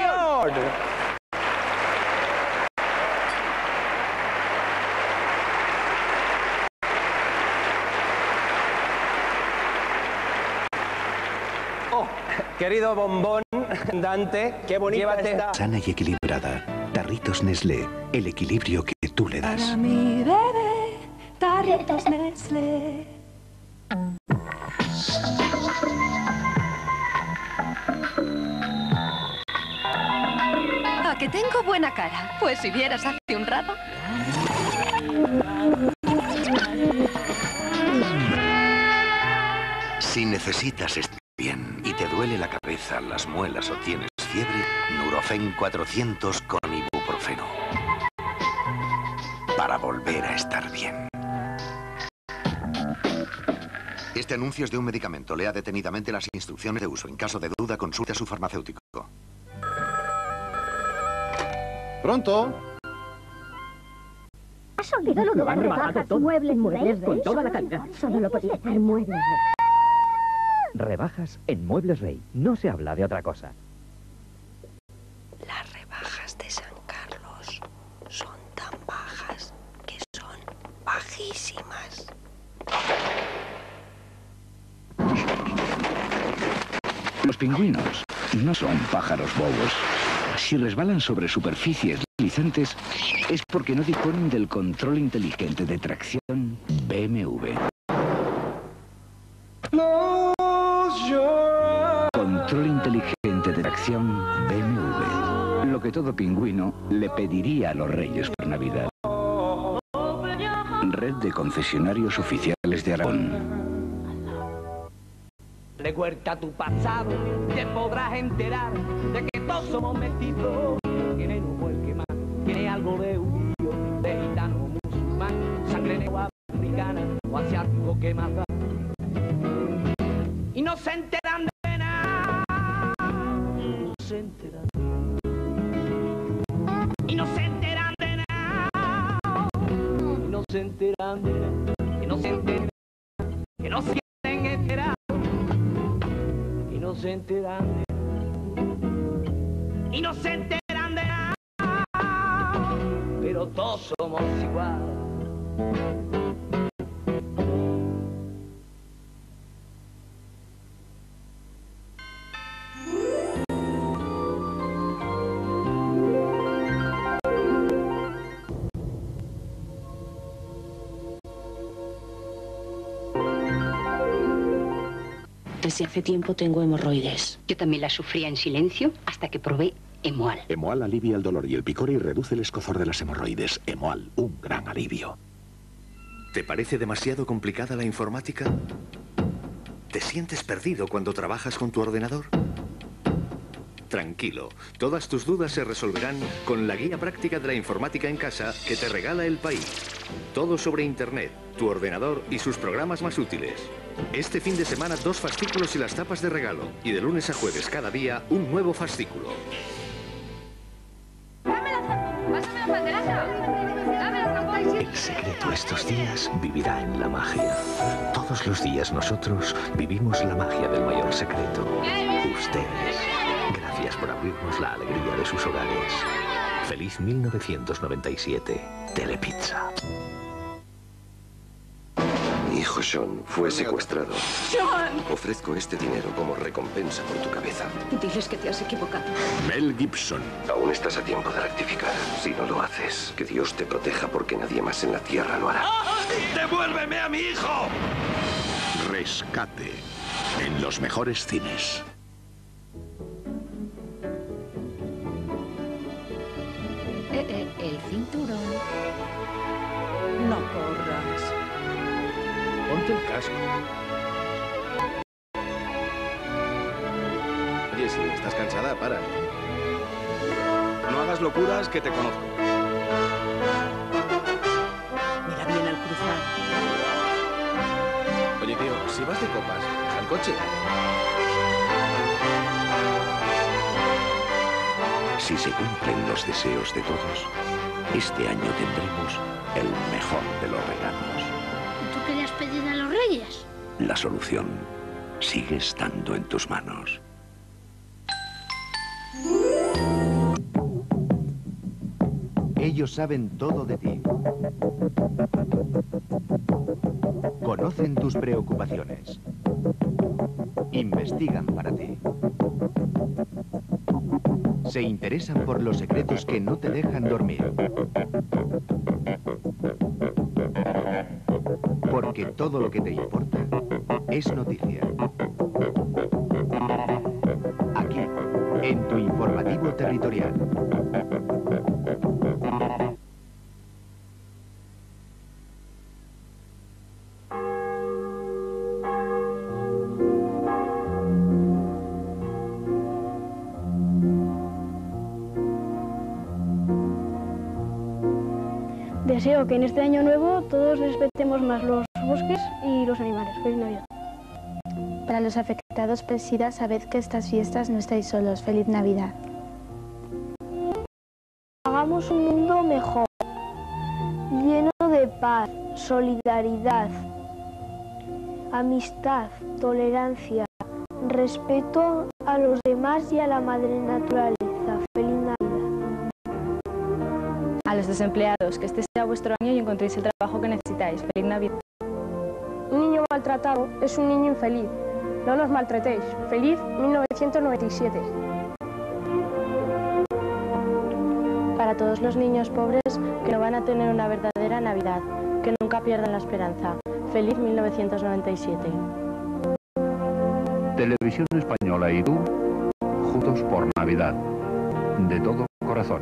Querido bombón, Dante, qué bonita está. Sana y equilibrada. Tarritos Nestlé, el equilibrio que tú le das. Para mi bebé, Tarritos Nestlé. ¿A que tengo buena cara? Pues si vieras hace un rato. Si necesitas estar bien y te duele la cabeza, las muelas o tienes fiebre, Nurofen 400 con ibuprofeno. Para volver a estar bien. Este anuncio es de un medicamento. Lea detenidamente las instrucciones de uso. En caso de duda, consulte a su farmacéutico. ¡Pronto! ¿Has oído lo de las rebajas Muebles Rey? Con toda la calidad. Solo lo podía hacer Muebles Rey. Rebajas en Muebles Rey. No se habla de otra cosa. Las rebajas de San Carlos son tan bajas que son bajísimas. Los pingüinos no son pájaros bobos. Si resbalan sobre superficies deslizantes, es porque no disponen del control inteligente de tracción BMW. Control inteligente de tracción BMW. Lo que todo pingüino le pediría a los reyes por Navidad. Red de concesionarios oficiales de Aragón. Recuerda tu pasado, te podrás enterar de que todos somos mestizos. Tiene humo el que más, tiene algo de judío, de gitano musulmán, sangre negra africana, lo que más da. Y no se enteran de nada. No se enteran. Y no se enteran de nada. Y no se enteran de nada. Que no se enteran. Que no se quieren enterar. Y no se enteran de nada. Y no se enteran de nada. Pero todos somos iguales. Desde hace tiempo tengo hemorroides. Yo también las sufría en silencio hasta que probé Hemoal. Hemoal alivia el dolor y el picor y reduce el escozor de las hemorroides. Hemoal, un gran alivio. ¿Te parece demasiado complicada la informática? ¿Te sientes perdido cuando trabajas con tu ordenador? Tranquilo, todas tus dudas se resolverán con la guía práctica de la informática en casa que te regala El País. Todo sobre Internet, tu ordenador y sus programas más útiles. Este fin de semana 2 fascículos y las tapas de regalo. Y de lunes a jueves cada día un nuevo fascículo. El secreto estos días vivirá en la magia. Todos los días nosotros vivimos la magia del mayor secreto. Ustedes. Gracias por abrirnos la alegría de sus hogares. Feliz 1997. Telepizza. Mi hijo Sean fue secuestrado. ¡Sean! Ofrezco este dinero como recompensa por tu cabeza. Diles que te has equivocado. Mel Gibson. Aún estás a tiempo de rectificar. Si no lo haces, que Dios te proteja porque nadie más en la tierra lo hará. ¡Devuélveme a mi hijo! Rescate. En los mejores cines. El cinturón. No corras. Ponte el casco. Oye, si estás cansada, para. No hagas locuras, que te conozco. Mira bien al cruzar. Oye, tío, si vas de copas, deja el coche. Si se cumplen los deseos de todos, este año tendremos el mejor de los regalos. ¿Tú querías pedir a los reyes? La solución sigue estando en tus manos. Ellos saben todo de ti. Conocen tus preocupaciones. Investigan para ti. Se interesan por los secretos que no te dejan dormir. Porque todo lo que te importa es noticia. Aquí, en tu informativo territorial. Deseo que en este año nuevo todos respetemos más los bosques y los animales. Feliz Navidad. Para los afectados por SIDA, sabed que estas fiestas no estáis solos. Feliz Navidad. Hagamos un mundo mejor, lleno de paz, solidaridad, amistad, tolerancia, respeto a los demás y a la madre naturaleza. Feliz Navidad. A los desempleados, que este sea vuestro año y encontréis el trabajo que necesitáis. Feliz Navidad. Un niño maltratado es un niño infeliz. No nos maltratéis. Feliz 1997. Para todos los niños pobres que no van a tener una verdadera Navidad, que nunca pierdan la esperanza. Feliz 1997. Televisión Española y tú, juntos por Navidad. De todo corazón.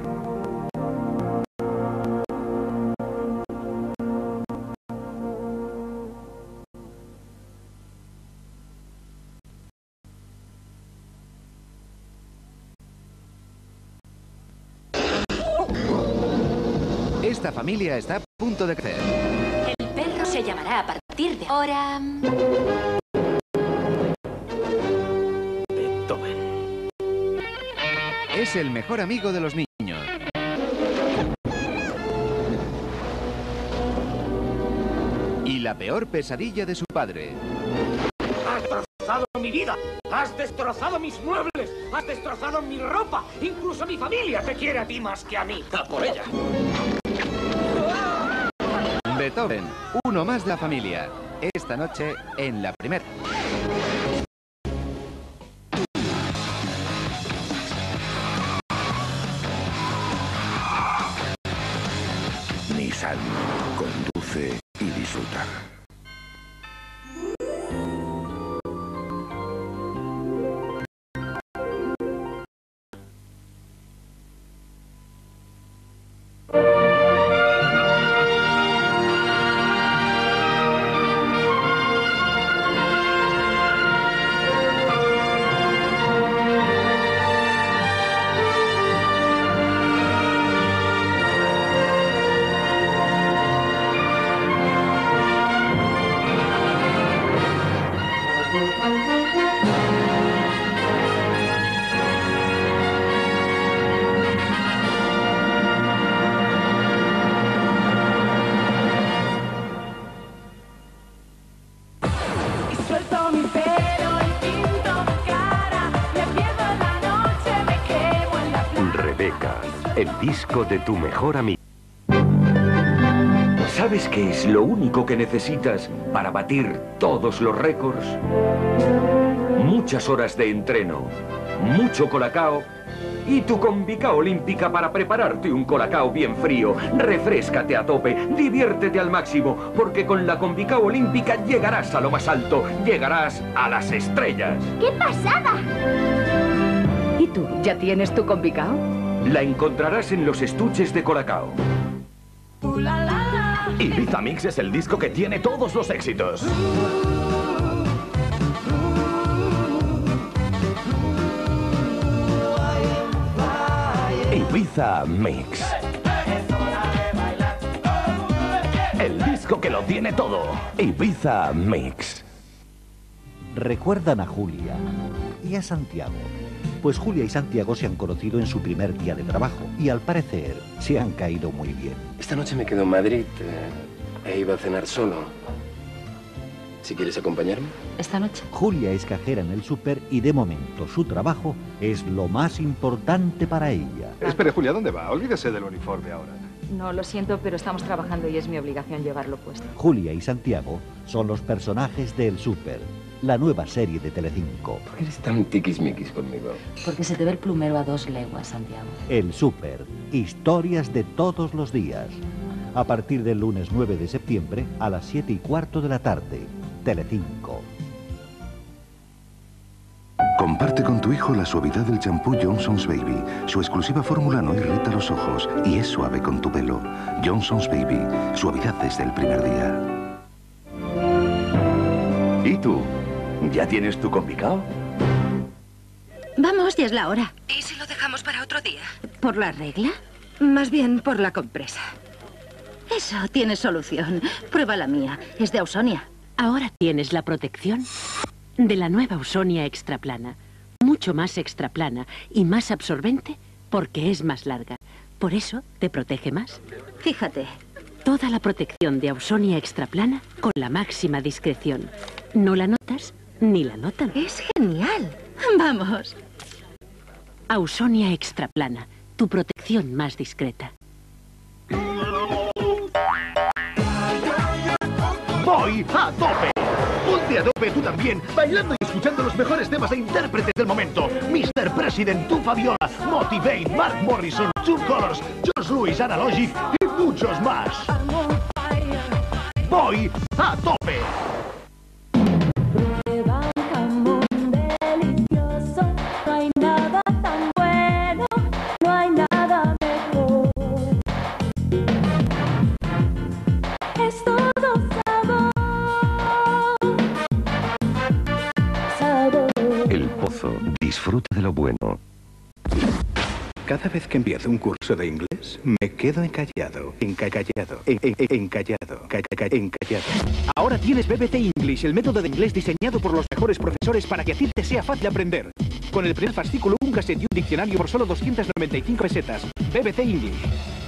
Esta familia está a punto de crecer. El perro se llamará a partir partir de ahora... Beethoven. Es el mejor amigo de los niños. Y la peor pesadilla de su padre. ¡Has destrozado mi vida! ¡Has destrozado mis muebles! ¡Has destrozado mi ropa! ¡Incluso mi familia te quiere a ti más que a mí! ¡A por ella! Beethoven, uno más de la familia. Esta noche en La Primera. Nissan. Conduce y disfruta. El disco de tu mejor amigo. ¿Sabes qué es lo único que necesitas para batir todos los récords? Muchas horas de entreno, mucho colacao y tu Convica Olímpica para prepararte un colacao bien frío. Refréscate a tope, diviértete al máximo, porque con la Convica Olímpica llegarás a lo más alto, llegarás a las estrellas. ¡Qué pasada! ¿Y tú? ¿Ya tienes tu Convicao? La encontrarás en los estuches de colacao. Ibiza Mix es el disco que tiene todos los éxitos. Ibiza Mix. El disco que lo tiene todo. Ibiza Mix. Recuerdan a Julia y a Santiago. Pues Julia y Santiago se han conocido en su primer día de trabajo y al parecer se han caído muy bien. Esta noche me quedo en Madrid e iba a cenar solo. Si quieres acompañarme. Esta noche. Julia es cajera en el súper y de momento su trabajo es lo más importante para ella. Espere, Julia, ¿dónde va? Olvídese del uniforme ahora. No, lo siento, pero estamos trabajando y es mi obligación llevarlo puesto. Julia y Santiago son los personajes de El Súper, la nueva serie de Telecinco. ¿Por qué eres tan tiquismiquis conmigo? Porque se te ve el plumero a 2 leguas, Santiago. El Súper, historias de todos los días. A partir del lunes 9 de septiembre a las 7:15 de la tarde. Telecinco. Comparte con tu hijo la suavidad del champú Johnson's Baby. Su exclusiva fórmula no irrita los ojos y es suave con tu pelo. Johnson's Baby, suavidad desde el primer día. ¿Y tú? ¿Ya tienes tu Convicao? Vamos, ya es la hora. ¿Y si lo dejamos para otro día? ¿Por la regla? Más bien por la compresa. Eso tiene solución. Prueba la mía. Es de Ausonia. Ahora tienes la protección de la nueva Ausonia Extraplana. Mucho más extraplana y más absorbente porque es más larga. Por eso te protege más. Fíjate. Toda la protección de Ausonia Extraplana con la máxima discreción. No la notas ni la notan. Es genial. Vamos. Ausonia Extraplana, tu protección más discreta. ¡Voy a tope! Ponte a tope tú también, bailando y escuchando los mejores temas e intérpretes del momento. Mr. President, Tu Fabiola, Motivate, Mark Morrison, Two Colors, Josh Lewis, Analogic y muchos más. ¡Voy a tope! El Pozo. Disfruta de lo bueno. Cada vez que empiezo un curso de inglés, me quedo encallado. Ahora tienes BBC English, el método de inglés diseñado por los mejores profesores para que a ti te sea fácil aprender. Con el primer fascículo, un cassette y un diccionario por solo 295 pesetas. BBC English.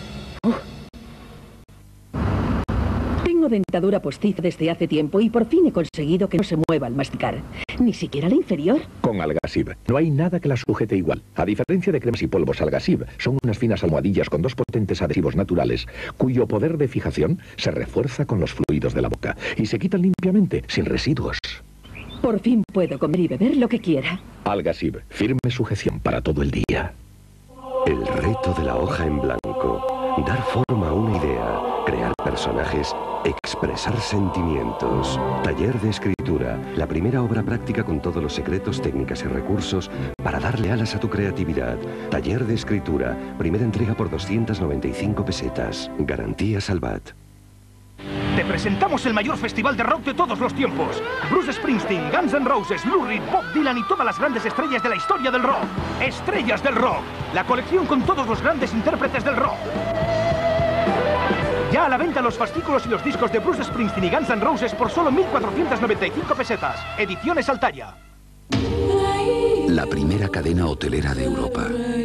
Tengo dentadura postiza desde hace tiempo y por fin he conseguido que no se mueva al masticar. Ni siquiera la inferior. Con Algasib no hay nada que la sujete igual. A diferencia de cremas y polvos Algasib, son unas finas almohadillas con 2 potentes adhesivos naturales, cuyo poder de fijación se refuerza con los fluidos de la boca y se quitan limpiamente, sin residuos. Por fin puedo comer y beber lo que quiera. Algasib, firme sujeción para todo el día. El reto de la hoja en blanco. Dar forma a una idea, crear personajes, expresar sentimientos. Taller de escritura, la primera obra práctica con todos los secretos, técnicas y recursos para darle alas a tu creatividad. Taller de escritura, primera entrega por 295 pesetas. Garantía Salvat. Te presentamos el mayor festival de rock de todos los tiempos. Bruce Springsteen, Guns N' Roses, Lou Reed, Bob Dylan y todas las grandes estrellas de la historia del rock. Estrellas del rock. La colección con todos los grandes intérpretes del rock. Ya a la venta los fascículos y los discos de Bruce Springsteen y Guns N' Roses por solo 1.495 pesetas. Ediciones Altaya. La primera cadena hotelera de Europa.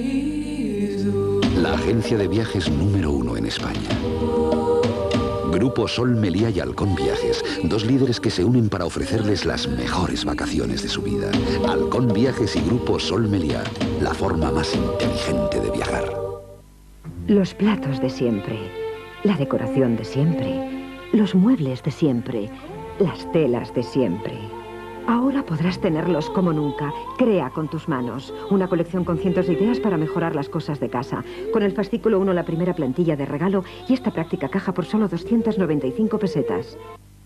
La agencia de viajes número 1 en España. Grupo Sol Meliá y Halcón Viajes, 2 líderes que se unen para ofrecerles las mejores vacaciones de su vida. Halcón Viajes y Grupo Sol Meliá, la forma más inteligente de viajar. Los platos de siempre, la decoración de siempre, los muebles de siempre, las telas de siempre. Ahora podrás tenerlos como nunca. Crea con tus manos. Una colección con cientos de ideas para mejorar las cosas de casa. Con el fascículo 1 la primera plantilla de regalo y esta práctica caja por solo 295 pesetas.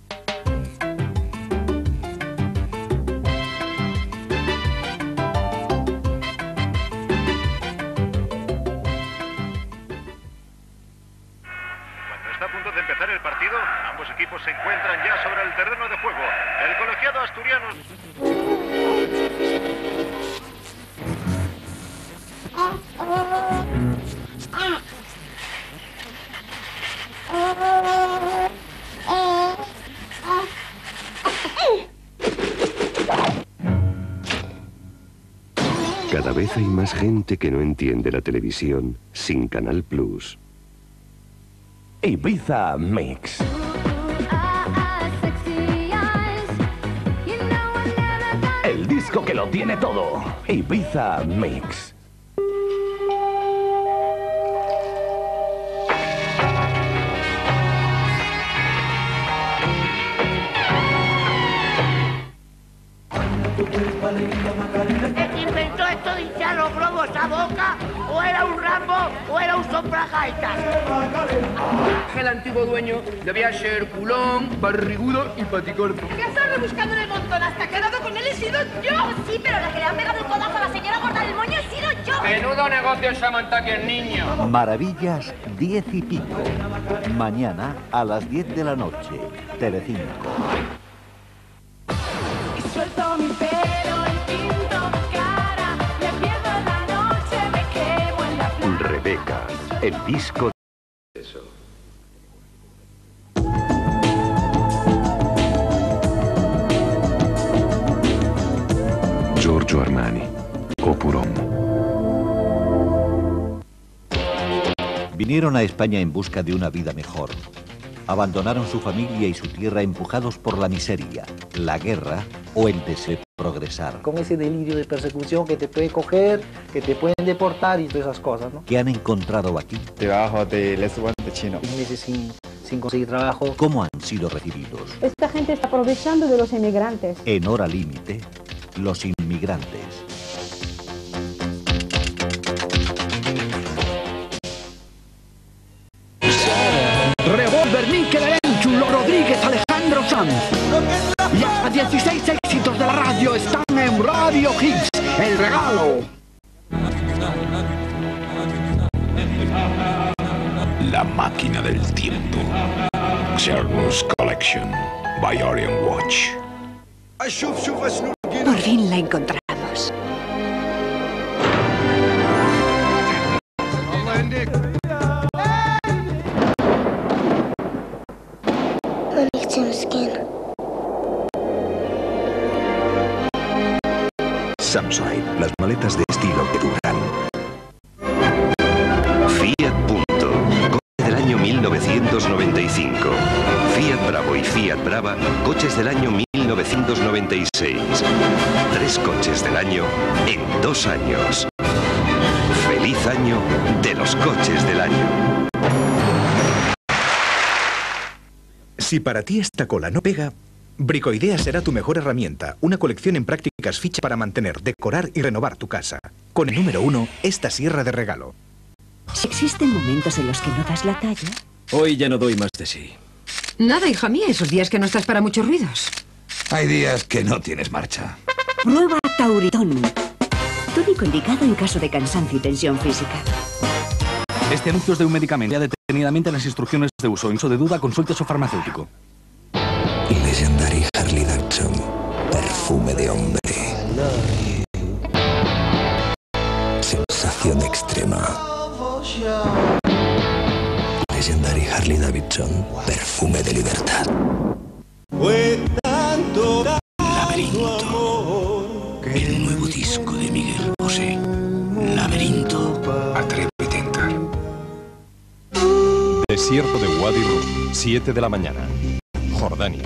Cuando está a punto de empezar el partido, ambos equipos se encuentran ya sobre el terreno de juego. El colegiado asturiano... Cada vez hay más gente que no entiende la televisión sin Canal Plus. Ibiza Mix. El disco que lo tiene todo. Ibiza Mix. ¿Quién inventó esto de hinchar los globos a boca? ¿O era un Rambo o era un soplagaitas? El antiguo dueño debía ser culón, barrigudo y paticorto. ¿Qué estás rebuscando en el montón? Hasta que he dado con él he sido yo. Sí, pero la que le ha pegado el codazo a la señora gorda del moño he sido yo. Menudo negocio esa montaña el niño. Maravillas 10 y pico. Mañana a las 10 de la noche. Telecinco. Suelto mi pelo y pinto mi cara. Me pierdo en la noche, me quemo en la playa. Rebeca, el disco... Eso. Giorgio Armani, Opurom. Vinieron a España en busca de una vida mejor. Abandonaron su familia y su tierra empujados por la miseria, la guerra o el deseo de progresar. Con ese delirio de persecución que te puede coger, que te pueden deportar y todas esas cosas, ¿no? ¿Qué han encontrado aquí? Debajo del estudiante chino. Meses sin conseguir trabajo. ¿Cómo han sido recibidos? Esta gente está aprovechando de los inmigrantes. En Hora Límite, los inmigrantes. Revólver, Mikel Arenchulo, Rodríguez, Alejandro Sanz. Ya 16 éxitos de la radio están en Radio Hits. El regalo. La máquina del tiempo. Cerberus Collection by Orion Watch. Por fin la encontramos. Brava Coches del Año 1996. 3 coches del año en 2 años. ¡Feliz año de los coches del año! Si para ti esta cola no pega, Bricoidea será tu mejor herramienta. Una colección en prácticas ficha para mantener, decorar y renovar tu casa. Con el número 1, esta sierra de regalo. Si existen momentos en los que no das la talla... Hoy ya no doy más de sí. Nada, hija mía, esos días que no estás para muchos ruidos. Hay días que no tienes marcha. Prueba Tauritón. Tónico indicado en caso de cansancio y tensión física. Este anuncio es de un medicamento. Lea detenidamente las instrucciones de uso. En caso de duda, consulte a su farmacéutico. Legendary Harley Davidson. Perfume de hombre. Sensación extrema. Legendary Harley Davidson. Perfume de libertad. Laberinto. El nuevo disco de Miguel Bosé. Laberinto. Atrévete a entrar. Desierto de Wadi Rum, 7 de la mañana. Jordania.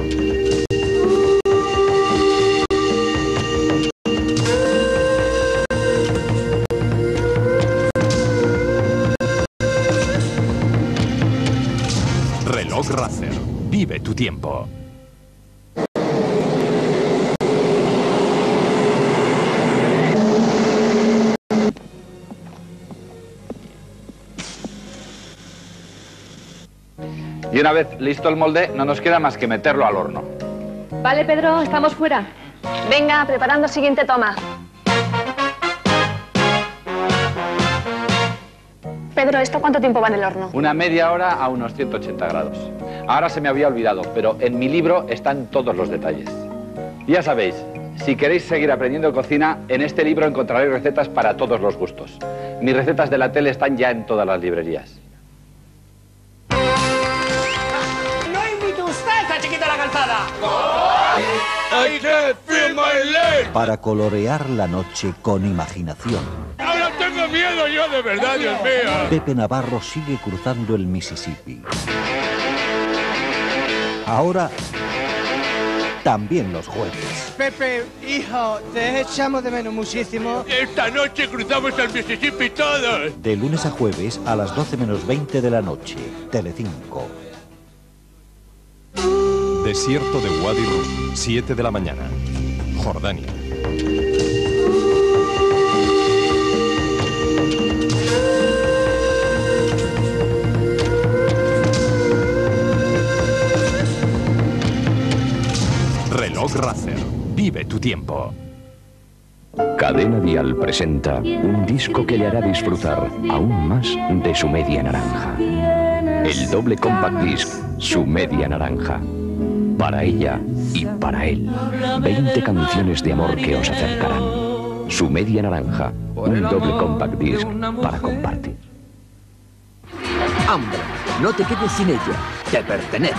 Reloj Racer. Vive tu tiempo. Y una vez listo el molde, no nos queda más que meterlo al horno. Vale, Pedro, estamos fuera. Venga, preparando siguiente toma. Pedro, ¿esto cuánto tiempo va en el horno? Una media hora a unos 180 grados. Ahora se me había olvidado, pero en mi libro están todos los detalles. Ya sabéis, si queréis seguir aprendiendo cocina, en este libro encontraréis recetas para todos los gustos. Mis recetas de la tele están ya en todas las librerías. I can't feel my leg. Para colorear la noche con imaginación. Ahora tengo miedo yo de verdad, Dios mío. Pepe Navarro sigue cruzando el Mississippi. Ahora, también los jueves. Pepe, hijo, te echamos de menos muchísimo. Esta noche cruzamos el Mississippi todos. De lunes a jueves a las 12 menos 20 de la noche. Telecinco. Desierto de Wadi Rum, 7 de la mañana. Jordania. Reloj Racer. Vive tu tiempo. Cadena Dial presenta un disco que le hará disfrutar aún más de su media naranja. El doble compact disc, Su Media Naranja. Para ella y para él, 20 canciones de amor que os acercarán. Su Media Naranja, un doble compact disc para compartir. Hombre, no te quedes sin ella, te pertenece.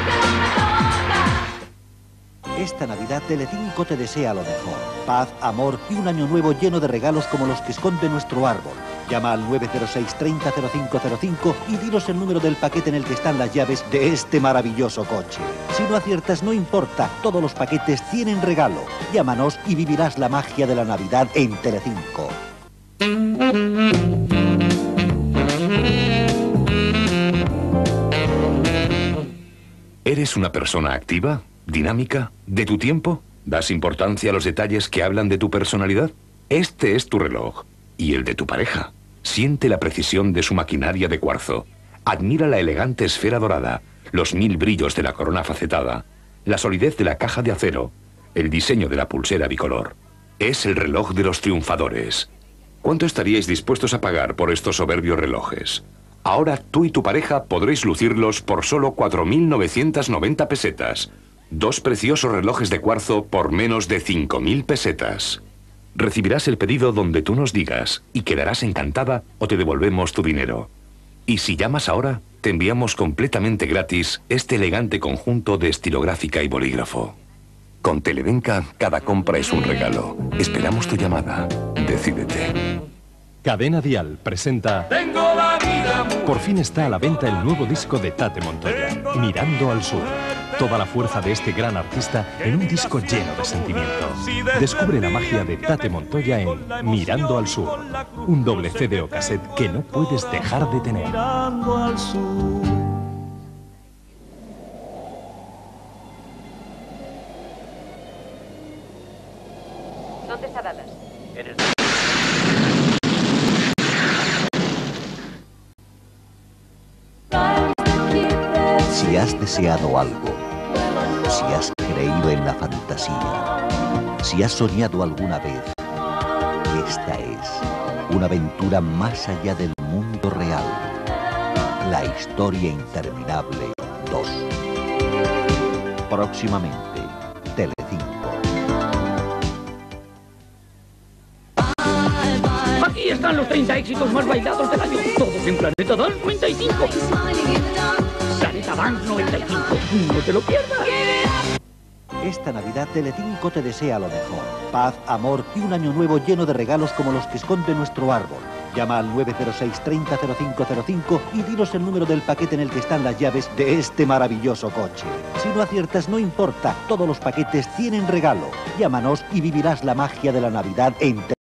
Esta Navidad Telecinco te desea lo mejor. Paz, amor y un año nuevo lleno de regalos como los que esconde nuestro árbol. Llama al 906 30 0505 y dinos el número del paquete en el que están las llaves de este maravilloso coche. Si no aciertas, no importa, todos los paquetes tienen regalo. Llámanos y vivirás la magia de la Navidad en Telecinco. ¿Eres una persona activa, dinámica, de tu tiempo? ¿Das importancia a los detalles que hablan de tu personalidad? Este es tu reloj y el de tu pareja. Siente la precisión de su maquinaria de cuarzo. Admira la elegante esfera dorada, los 1000 brillos de la corona facetada, la solidez de la caja de acero, el diseño de la pulsera bicolor. Es el reloj de los triunfadores. ¿Cuánto estaríais dispuestos a pagar por estos soberbios relojes? Ahora tú y tu pareja podréis lucirlos por solo 4.990 pesetas. 2 preciosos relojes de cuarzo por menos de 5.000 pesetas. Recibirás el pedido donde tú nos digas y quedarás encantada o te devolvemos tu dinero. Y si llamas ahora, te enviamos completamente gratis este elegante conjunto de estilográfica y bolígrafo. Con Televenca, cada compra es un regalo. Esperamos tu llamada. Decídete. Cadena Dial presenta... Tengo la vida. Por fin está a la venta el nuevo disco de Tate Montoya, Mirando al Sur. toda la fuerza de este gran artista en un disco lleno de sentimiento. Descubre la magia de Tate Montoya en Mirando al Sur, un doble CD o cassette que no puedes dejar de tener. Mirando al sur. ¿Dónde está Dallas? Si has deseado algo, si has creído en la fantasía, si has soñado alguna vez, esta es una aventura más allá del mundo real. La historia interminable 2. Próximamente, Telecinco. Aquí están los 30 éxitos más bailados del año, todos en Planeta Dance 95. Planeta Dance 95, no te lo pierdas. Esta Navidad Telecinco te desea lo mejor. Paz, amor y un año nuevo lleno de regalos como los que esconde nuestro árbol. Llama al 906 30 0505 y dinos el número del paquete en el que están las llaves de este maravilloso coche. Si no aciertas, no importa, todos los paquetes tienen regalo. Llámanos y vivirás la magia de la Navidad en